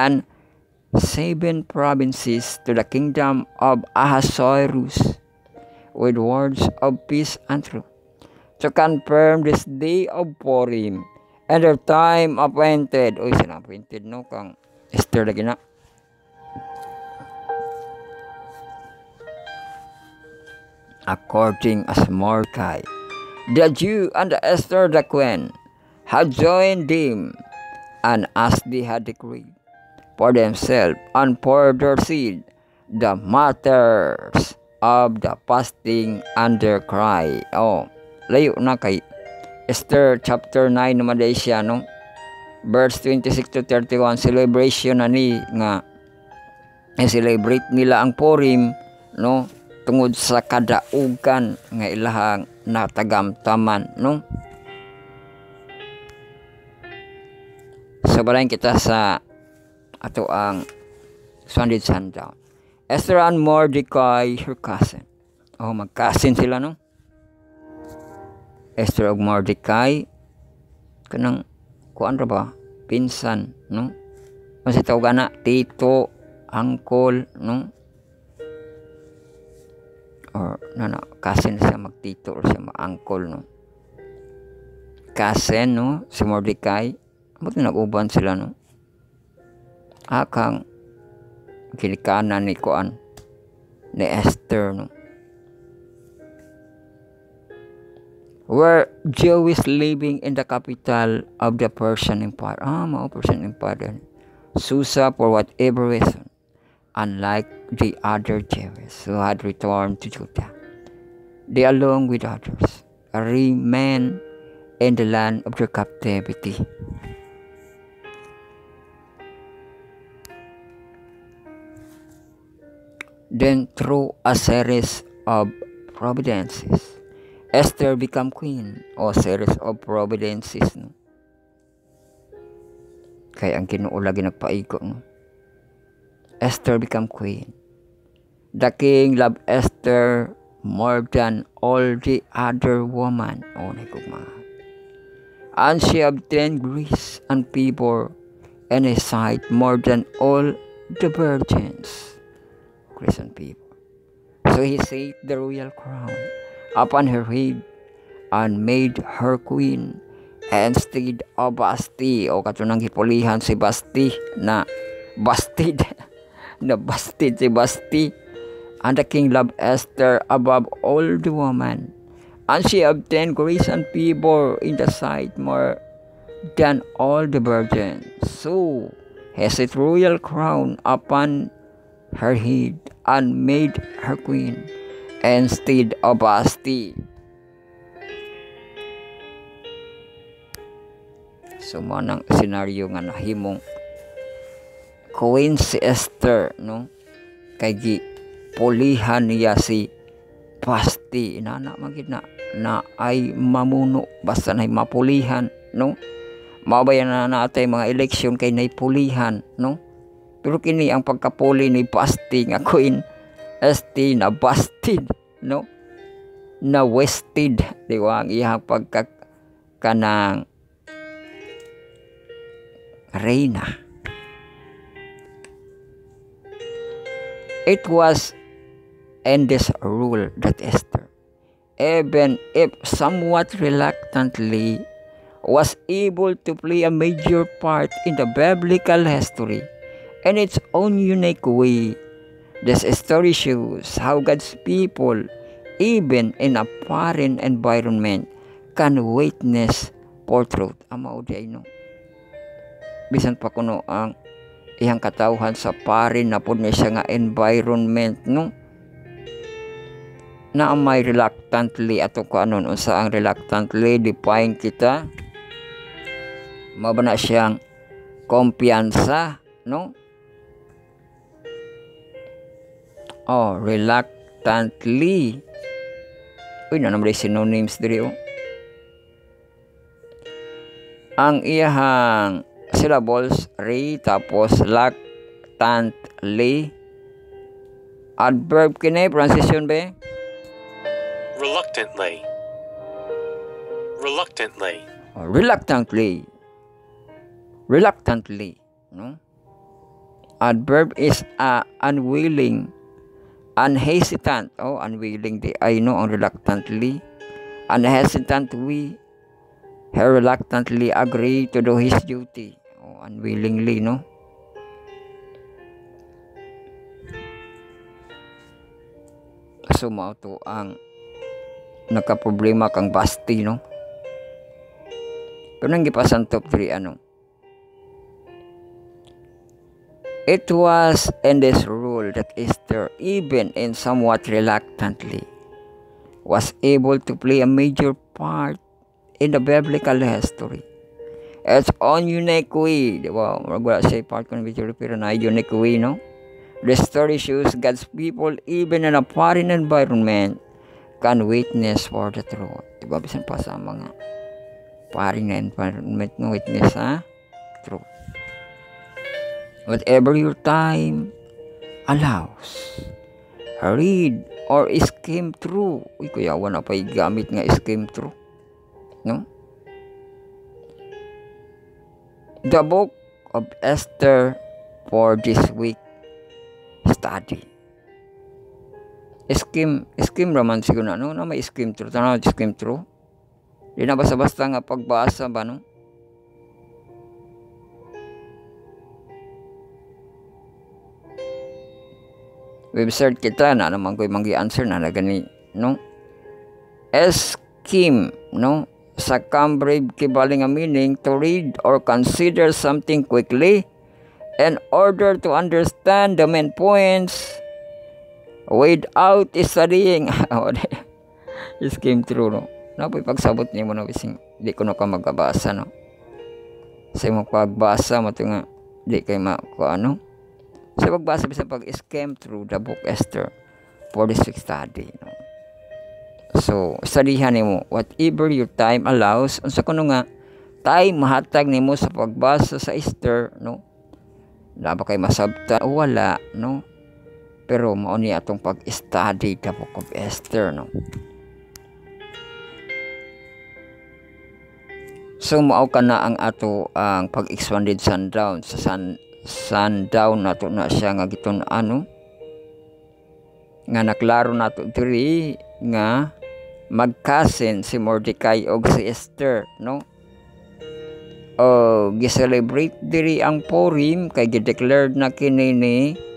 provinces, to the kingdom of Ahasuerus, with words of peace and truth, to confirm this day of Purim, and their time appointed. Sina-appointed, no? Kang Esther lagi na. According as Mordecai, the Jew, and the Esther the queen, had joined them, and as they had decreed for themselves and for their seed, the matters of the fasting and their cry. Layo na kay Esther chapter 9 naman day siya, no? Verse 26 to 31, celebration na ni nga celebrate nila ang Purim, no? Tungod sa kadaugan nga ilahang natagamtaman, no? Sabarayin kita sa ato ang Sunday sundown. Esther and Mordecai, her cousin. Mag-cousin sila, no? Esther og Mordecai kanang kuan ra ba? pinsan, no? Kasi tawag na tito, uncle, no? Or cousin siya magtito or siya mag-uncle, no? Cousin, no? Si Mordecai, buti nag-uban sila, no? Akang kilikanan ni Kuan, ni Esther, no? Were Jews living in the capital of the Persian Empire. Mga Persian Empire. Susa, for whatever reason, unlike the other Jews who had returned to Judah, they, along with others, remained in the land of their captivity. Then, through a series of providences, Esther became queen, o series of providences, no? Kaya ang Ginoo lagi nagpaiko, no? Esther became queen. The king loved Esther more than all the other women. And she obtained grace and favor in his sight more than all the virgins. Grace and favor. So he set the royal crown upon her head and made her queen instead of Vashti, o katunang hipulihan si Vashti na bastid na bastid si Vashti. And the king loved Esther above all the women, and she obtained grace and favor in the sight more than all the virgins. So he set royal crown upon her head and made her queen instead of Vashti. So manang senaryo nga nahimong queen si Esther, no? Kay pulihan niya si Vashti, inana magid na ay mamuno basta na mapulihan, no? Mabayan na natay mga eleksyon kay naipulihan, no? Pero kini ang pagkapuli ni Vashti nga queen Esti na busted, no? Na wasted, di ba? Ang iyang pagkakanang reyna. It was in this rule that Esther, even if somewhat reluctantly, was able to play a major part in the biblical history in its own unique way. This story shows how God's people, even in a foreign environment, can witness for truth. Amao di ay, no? Bisan pa kuno ang iyang katawhan sa foreign na po niya siya nga environment, no? Na may reluctantly ato ko anon unsa ang reluctantly define kita. Mabana siyang kumpiyansa, no? Reluctantly. Uy, na naman synonyms diri, oh. Ang iyahang syllables, re, tapos reluctantly. Adverb kini, pronunciation ba? Reluctantly. Reluctantly. Reluctantly. Reluctantly, no? Adverb is unwilling, unhesitant. Unwilling di ay, no, ang reluctantly. Unhesitant he reluctantly agree to do his duty. Unwillingly, no? So mao to ang nagka-problema kang Vashti, no? Pero nang gipasantop diri ano? It was in this rule that Esther, even in somewhat reluctantly, was able to play a major part in the biblical history. Its own unique way. Wow, wala siya part ko ng video pero na unique way, no? The story shows God's people, even in a foreign environment, can witness for the truth. Diba, bisan pa sa mga foreign environment, no, witness sa truth. Whatever your time allows, read or skim through. Uy, kuyawan na pa'y gamit nga skim through, no? the book of Esther for this week study. Skim raman siguro na may skim through. Tanaw skim through. Di na basta-basta nga pagbasa ba no? Website kita na naman ko yung answer na gani no? Skim no? Sa Cambridge kibaling nga meaning to read or consider something quickly in order to understand the main points without studying. Skim through no? Napoy pagsabot niyo mo no bising di ko na ka magabasa no? Sa mo pagbasa mo nga di kay ano? Sa pagbasa bisa pag-skim through the book Esther for this week study no? So studyhan nimo whatever your time allows. Unsa kuno nga time mahatag nimo sa pagbasa sa Esther no? Laba kay masabta o wala no? Pero mao ni atong pag-study the book of Esther no? So mao kana ang ato ang pag-expanded sundown sa sundown nato na siya nga giton ano nga naklaro nato diri nga magkasin si Mordecai og si Esther no gi-celebrate diri ang Purim kay gi-declared na kini ni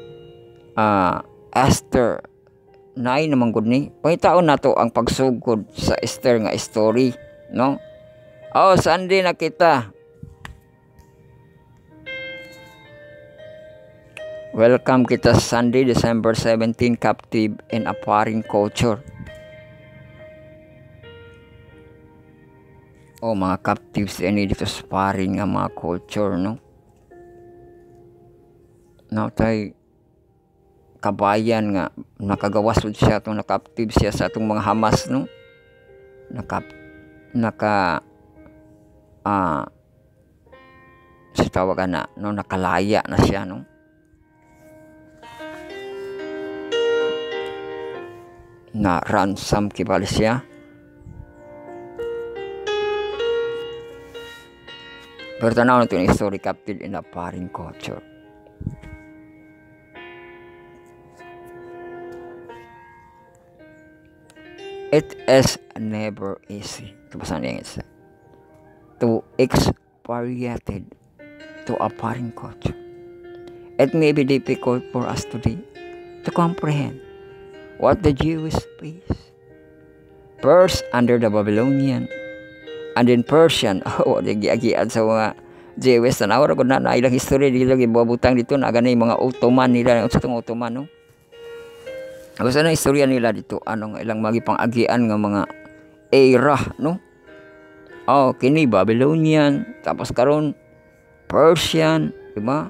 Esther nay naman gud ni pangitaon nato ang pagsugod sa Esther nga story no. Sunday na kita. Welcome kita Sunday, December 17, captive in a foreign culture. Mga captives ini dito sa foreign nga mga culture, no? Tay kabayan nga nakagawasod siya itong na-captive siya sa atong mga Hamas, no? Sa tawagan na, no? Nakalaya na siya, no? Na ransom kibali siya. Pero tanaw natin yung story captive in a foreign culture. It is never easy to expatriated to a foreign culture. It may be difficult for us today to comprehend what the Jews face. First under the Babylonian and then Persian. Nagiagian sa mga Jews. Tanawara ko na ilang history dito gibabutang dito na ganay mga Ottoman nila. Sa itong Ottoman no? Basta na istorya nila dito anong ilang magipang-agian nga mga era no? Kini Babylonian tapos karon Persian, diba?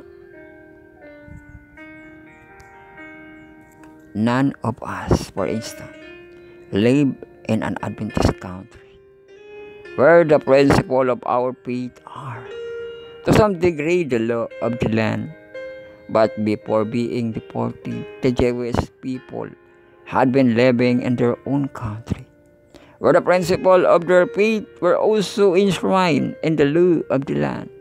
None of us, for instance, live in an Adventist country where the principle of our faith are, to some degree, the law of the land. But before being deported, the Jewish people had been living in their own country, where the principle of their faith were also enshrined in the law of the land.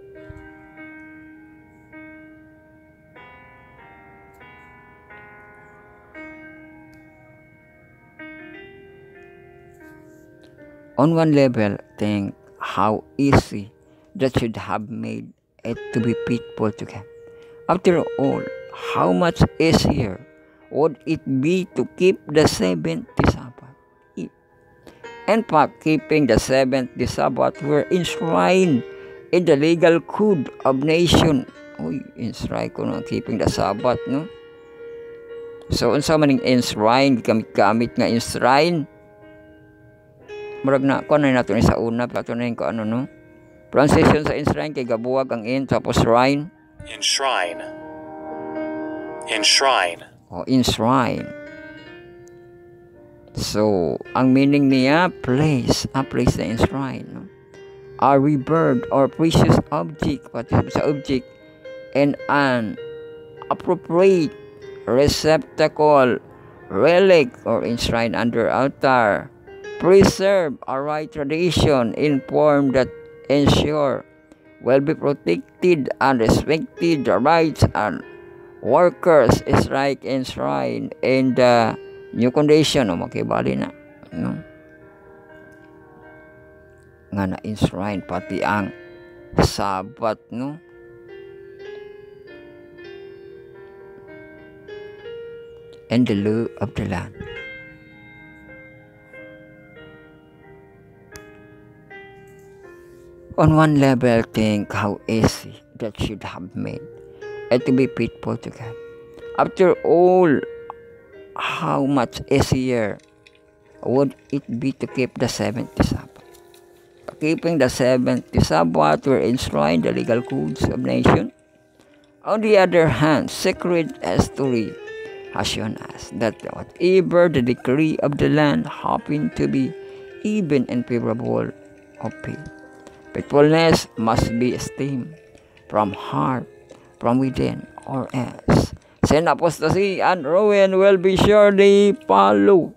On one level, think how easy that should have made it to be faithful to God. After all, how much easier would it be to keep the seventh Sabbath? In fact, keeping the seventh Sabbath were enshrined in the legal code of nation. Enshrined ko na keeping the Sabbath, no? So, unsa maning enshrined, gamit nga enshrined. Murag na, kung ano natin sa una, patunayin ko ano, no? Pronunciation sa enshrine, kay gabuwag ang in, tapos shrine. Enshrine. Enshrine. Enshrine. So, ang meaning niya, place. A place na enshrine, no? A revered or precious object, pati sa object, and an appropriate receptacle, relic, or enshrine under altar. Preserve a right tradition in form that ensure will be protected and respected. The rights and workers strike enshrined in the new condition. Makibali na, no? Nga na-enshrine pati ang Sabat, no? And the law of the land. On one level, think how easy that should have made it to be faithful to God. After all, how much easier would it be to keep the 70 Sabbath? Keeping the 70 Sabbath were enshrined the legal codes of nation. On the other hand, sacred history has shown us that whatever the decree of the land happened to be, even and favorable of faith, faithfulness must be esteemed from heart, from within, or else sin, apostasy, and ruin will be surely follow.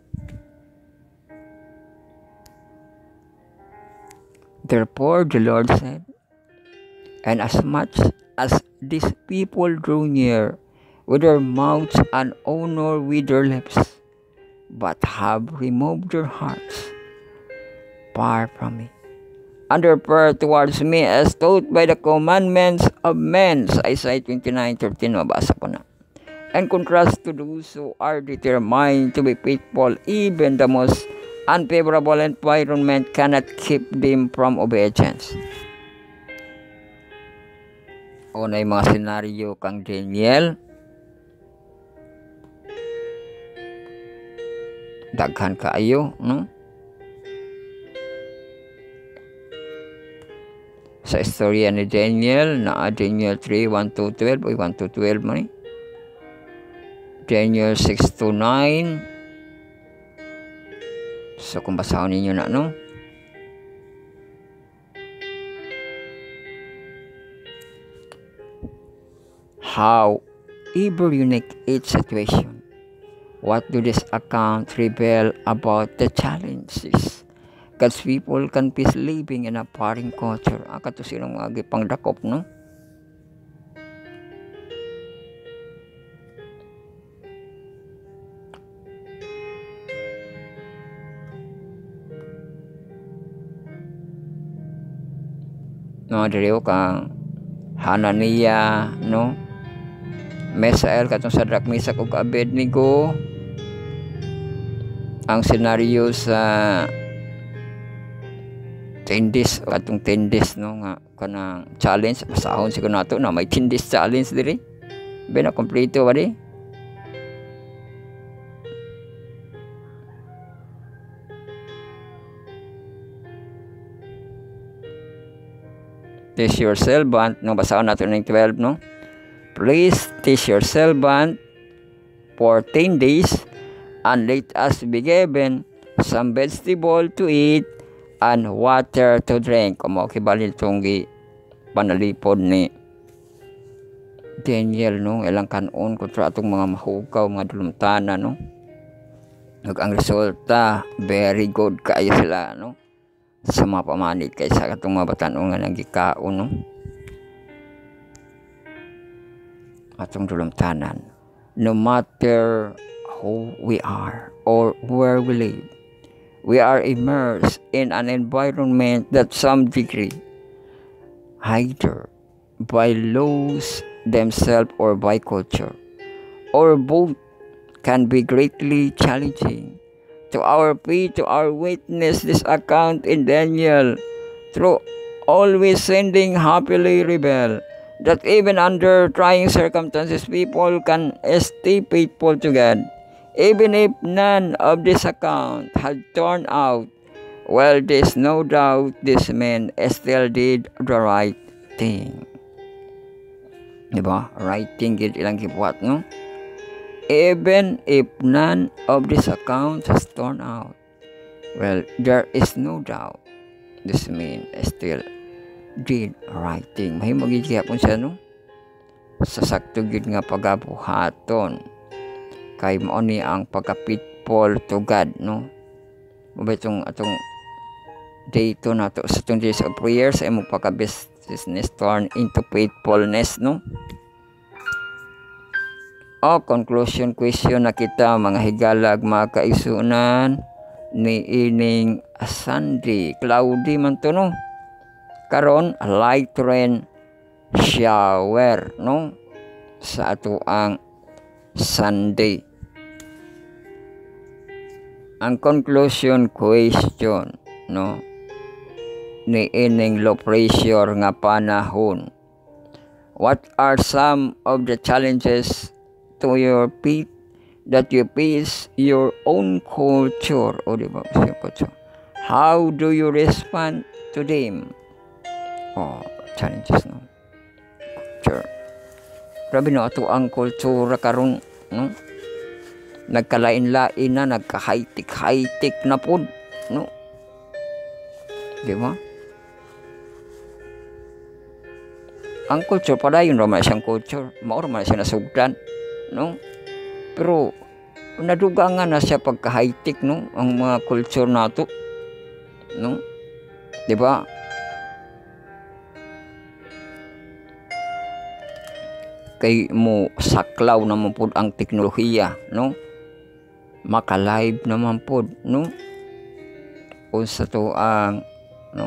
Therefore the Lord said, and as much as these people drew near with their mouths and honor with their lips, but have removed their hearts far from me, and their prayer towards me as taught by the commandments of men. Isaiah 29:13, mabasa ko na. And contrast to those who are determined to be faithful, even the most unfavorable environment cannot keep them from obedience. O na yung mga senaryo kang Daniel, daghan kaayo, no? Sa istorya ni Daniel, na Daniel 3, 1-12, o 1-12 man eh. Daniel 6-9. So kung basahon ninyo na, no? However unique each situation, what do this account reveal about the challenges God's people can face living in a foreign culture? Kato silang mga gipangdakop, no? No, diriyo kang Hananiah, no? Mesael katong Sadrak, Mesak ug Abednego. Ang senaryo sa 10 days, katong 10 days, no, nga kanang challenge, basahon siguro nato na may 10 days challenge diri. Ben na kompleto ba di? Teach your servant, no, basahon nato ng 12, no? Please teach your servant for 10 days, and let us be given some vegetable to eat and water to drink. Kung kibali itong panalipod ni Daniel, no? Ilang kanon kontra itong mga mahugaw, mga dulumtana, no? Ang resulta, very good kayo sila, no? Sa mga pamanit kaysa katong mga batanon nga nagikaon, no? Atong dulumtanan. No matter who we are or where we live, we are immersed in an environment that some degree, either by laws themselves or by culture, or both, can be greatly challenging. To our faith, to our witness, this account in Daniel, through always sending happily rebel, that even under trying circumstances, people can stay faithful to God, even if none of this account had turned out well. There's no doubt these men still did the right thing. Diba? Right thing, gid ilang kibuhat, no? Even if none of these accounts has turned out well, there is no doubt this men still did right thing. Mahimong gid kaya po siya, no? Sa sakto gid nga pagabuhaton kay mao ni ang pagka-faithful to God, no? Mabay itong atong day to na to sa itong days of prayer sa imong pagka-best righteousness turn into faithfulness, no? Conclusion question na kita mga higalag mga kaisunan ni ining Sunday. Cloudy man to, no? Karon light rain shower, no? Sa ato ang Sunday. Ang conclusion question, no? Ni ining low pressure nga panahon. What are some of the challenges to your feet that you face your own culture? O diba? How do you respond to them? Challenges, no? Culture. Grabe, no? Ato ang kultura karon, no? Nagkalain-lain na, nagka-high-tech na po, no? Diba? Ang culture pala yun naman siyang culture. Mauro man siya nasugdan, no? Pero naduga nga na siya pagka-high-tech, no? Ang mga culture nato, no? Diba? Kay mo saklaw naman po ang teknolohiya, no? Maka-live naman po, no? Unsa to ang, no?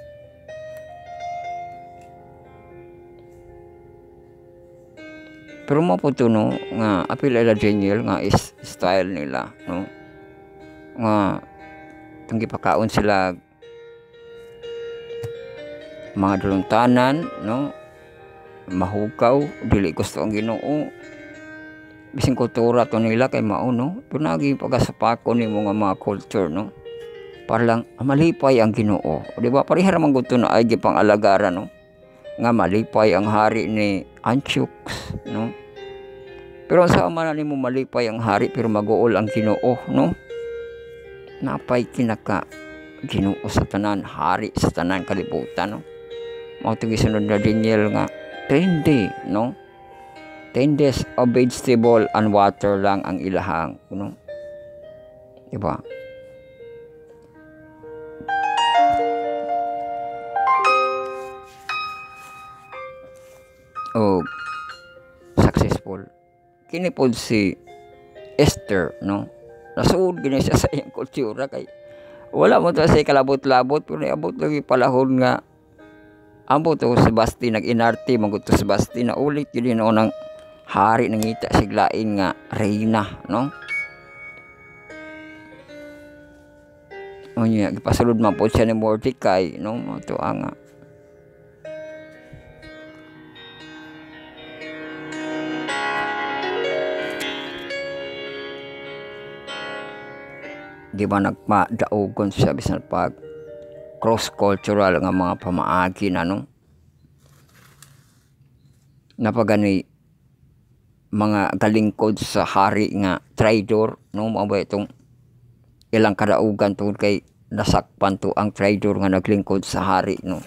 Pero mo po to, no? Nga apil ila genial nga is style nila, no? Nga tunggi pakaon sila mga duluntanan, no? Mahugaw, dili gusto ang Ginoo. Bising kultura to nila kay mao, no? Pero naging pagasapako ni mga culture, no? Para lang malipay ang Ginoo. Di ba? Parihara man gusto na ay gipang alagaran, no? Nga malipay ang hari ni Antioch, no? Pero sa man ni mo malipay ang hari pero maguol ang Ginoo, no? Napay kinaka Ginoo sa tanan, hari sa tanan kalibutan, no? Mao to gisunod na Daniel nga 10 day, no? 10 days of vegetable and water lang ang ilahang, no? Diba? Successful. Kini pod si Esther, no? Nasuod gini siya sa iyang kultura kay wala mo to sa kalabot-labot pero abot lagi palahon nga ambot to sa Basti nag-inarte maguto sa Basti na ulit yun ng hari nangita siglain nga reyna, no? Unya gipasulod man po siya ni Mordecai, no? Ito ang di ba nagmadaogon siya bisan pag cross-cultural nga mga pamaagi na, no? Napagani mga galingkod sa hari nga traidor, no? Mao itong ilang kadaugan tungod kay nasakpan to ang traidor nga naglingkod sa hari, no?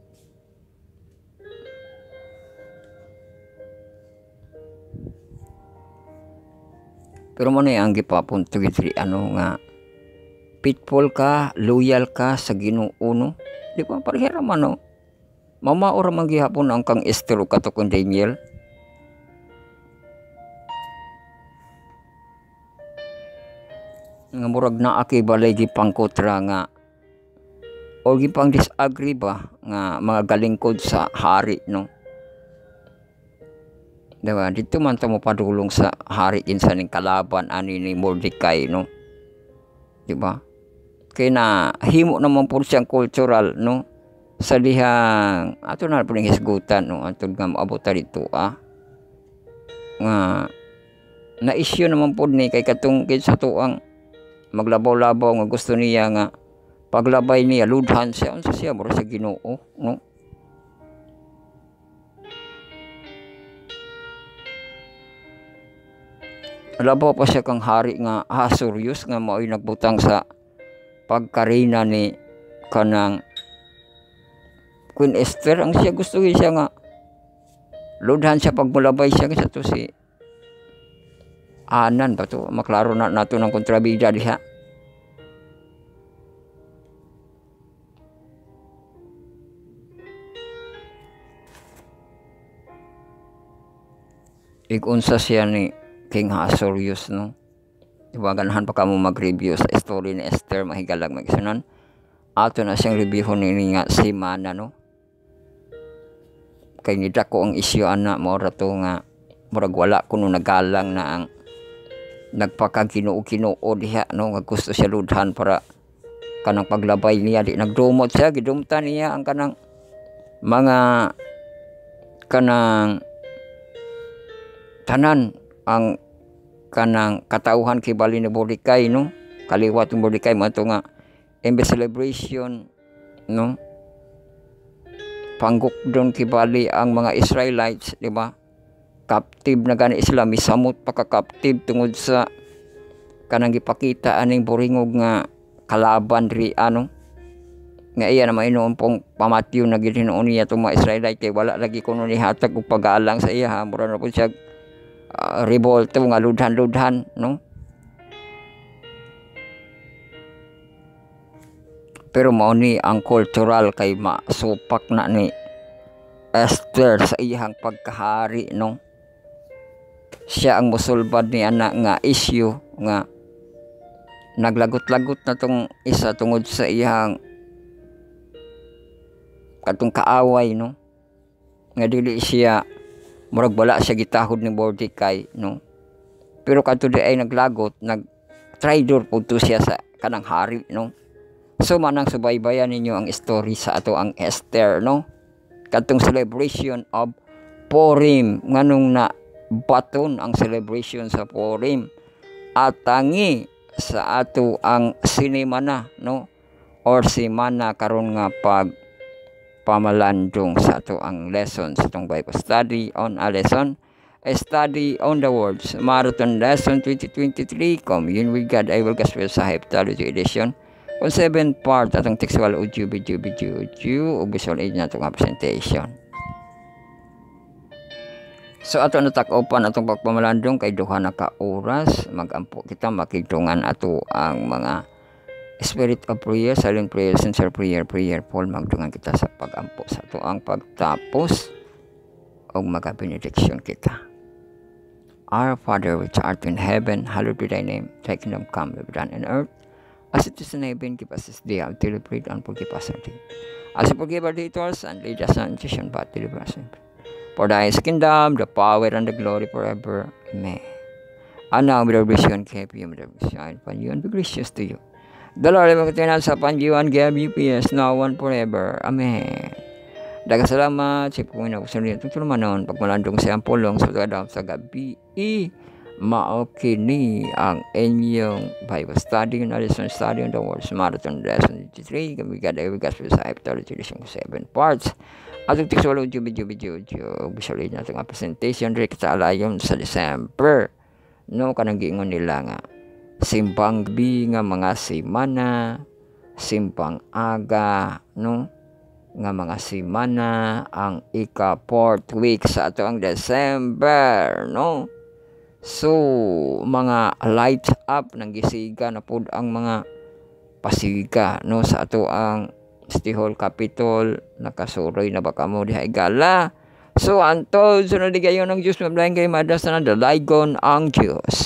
Pero mo na ang gipapunto gid nga faithful ka, loyal ka sa Ginoo, no? Di ba parehera man, no? Mamaor man gihapon ang kang Esther kato kung Daniel. Nga murag na aki balay gipangkotra nga o gipang disagree ba nga mga galingkod sa hari, no? Diba? Dito man ta mo padulong sa hari kinsa ning kalaban ani ni Mordecai, no? Diba? Kaya na himo naman po siyang cultural, no? Sa dihang ato na po ning hisgutan, no? Ato nga maabot dito, nga na-issue naman po ni kay katong sa tuang maglabaw-labaw nga gusto niya nga paglabay niya ludhan siya unsa siya mura sa Ginoo, no? Labaw pa siya kang hari nga Ahasuerus nga mao'y nagbutang sa pagkarina ni kanang Queen Esther. Ang siya gusto siya nga ludhan siya pagmulabay siya kasi to si Anan ba to? Maklaro na nato ng kontrabida diha. igunsa siya ni King Ahasuerus, no? Diba, ganahan pa kamo mag-review sa story ni Esther, mahigalag magisunan. Ato na siyang review ni nga si Mana, no? Kay nida ko ang isyu ana, maura to nga, murag wala kuno nagalang na ang nagpakaginoo-ginoo diha, no? Nga gusto siya ludhan para kanang paglabay niya, di nagdumot siya, gidumtan niya ang kanang mga kanang tanan ang kanang katauhan kibali ni Mordecai, no? Kaliwat ni Mordecai mo nga imbes celebration, no? Panggukdon kibali ang mga Israelites, di ba? Captive na gani sila, misamot pa ka captive tungod sa kanang gipakita aning buringog nga kalaban ri ano nga iya na mainom pong pamatyo na gihinoon niya itong mga Israelite kay wala lagi kuno ni hatag og pag-aalang sa iya, ha, mura na po siya revolto nga ludhan-ludhan, no? Pero mao ni ang cultural kay masupak na ni Esther sa iyang pagkahari, no? Siya ang musulbad ni ana nga issue nga naglagot-lagot na tong isa tungod sa iyang katong kaaway, no? Nga dili siya murag wala siya gitahod ni Mordecai, no? Pero kadto di ay naglagot, nag-traidor pud to siya sa kanang hari, no? So manang subaybayan ninyo ang story sa ato ang Esther, no? Kadtong celebration of Purim, nganong na baton ang celebration sa Purim at tangi sa ato ang sinimana, no? Or simana karon nga pag pamalandong sa ato ang lesson sa itong Bible study on a lesson, a study on the words, Marathon Lesson 2023, Commune with God, I will Gospel sa Heptology Edition, on 7 part atong textual audio, video, o visual aid na itong presentation. So ato natak-opan atong pagpamalandong kay duha na ka oras, magampo kita makidungan ato ang mga spirit of prayer, silent prayer, sincere prayer, prayerful, magdungan kita sa pagampo sa ato ang pagtapos o maga-benediction kita. Our Father which art in heaven, hallowed be thy name, thy kingdom come, be done on earth as it is in heaven. Give us this day our daily bread, and forgive us our debt, as we forgive our debtors, and lead us not into temptation, but deliver us from evil. For thine is the kingdom, the power, and the glory forever. Amen. And now with our vision, keep you, with our shine upon you, and be gracious to you. The Lord ay magkatinan sa panjiwan, give you peace, now and forever. Amen. Daghang salamat sa Panginoon ko sa rin itong tulumanon, pagmalandong sa iyang pulong sa tagadam sa gabi, maokini ang inyong Bible study, na lesson study on the words, Marathon Lesson 23, kami God ay Gospel sa Heptology Edition 7 parts. At yung textual audio, video, visual aid natin ang presentation, direct sa alayon sa December, no, kanang giingon nila nga, simbang gabi nga mga simana, simbang aga, no, nga mga simana, ang ika-4th week sa ato ang December, no. So mga light up nang gisiga na pud ang mga pasiga, no, sa ato ang Stihol Capitol, nakasuroy na baka mo diha igala. So antod sunod gayon ng Diyos, mablaing kay madas na dalagon ang Diyos.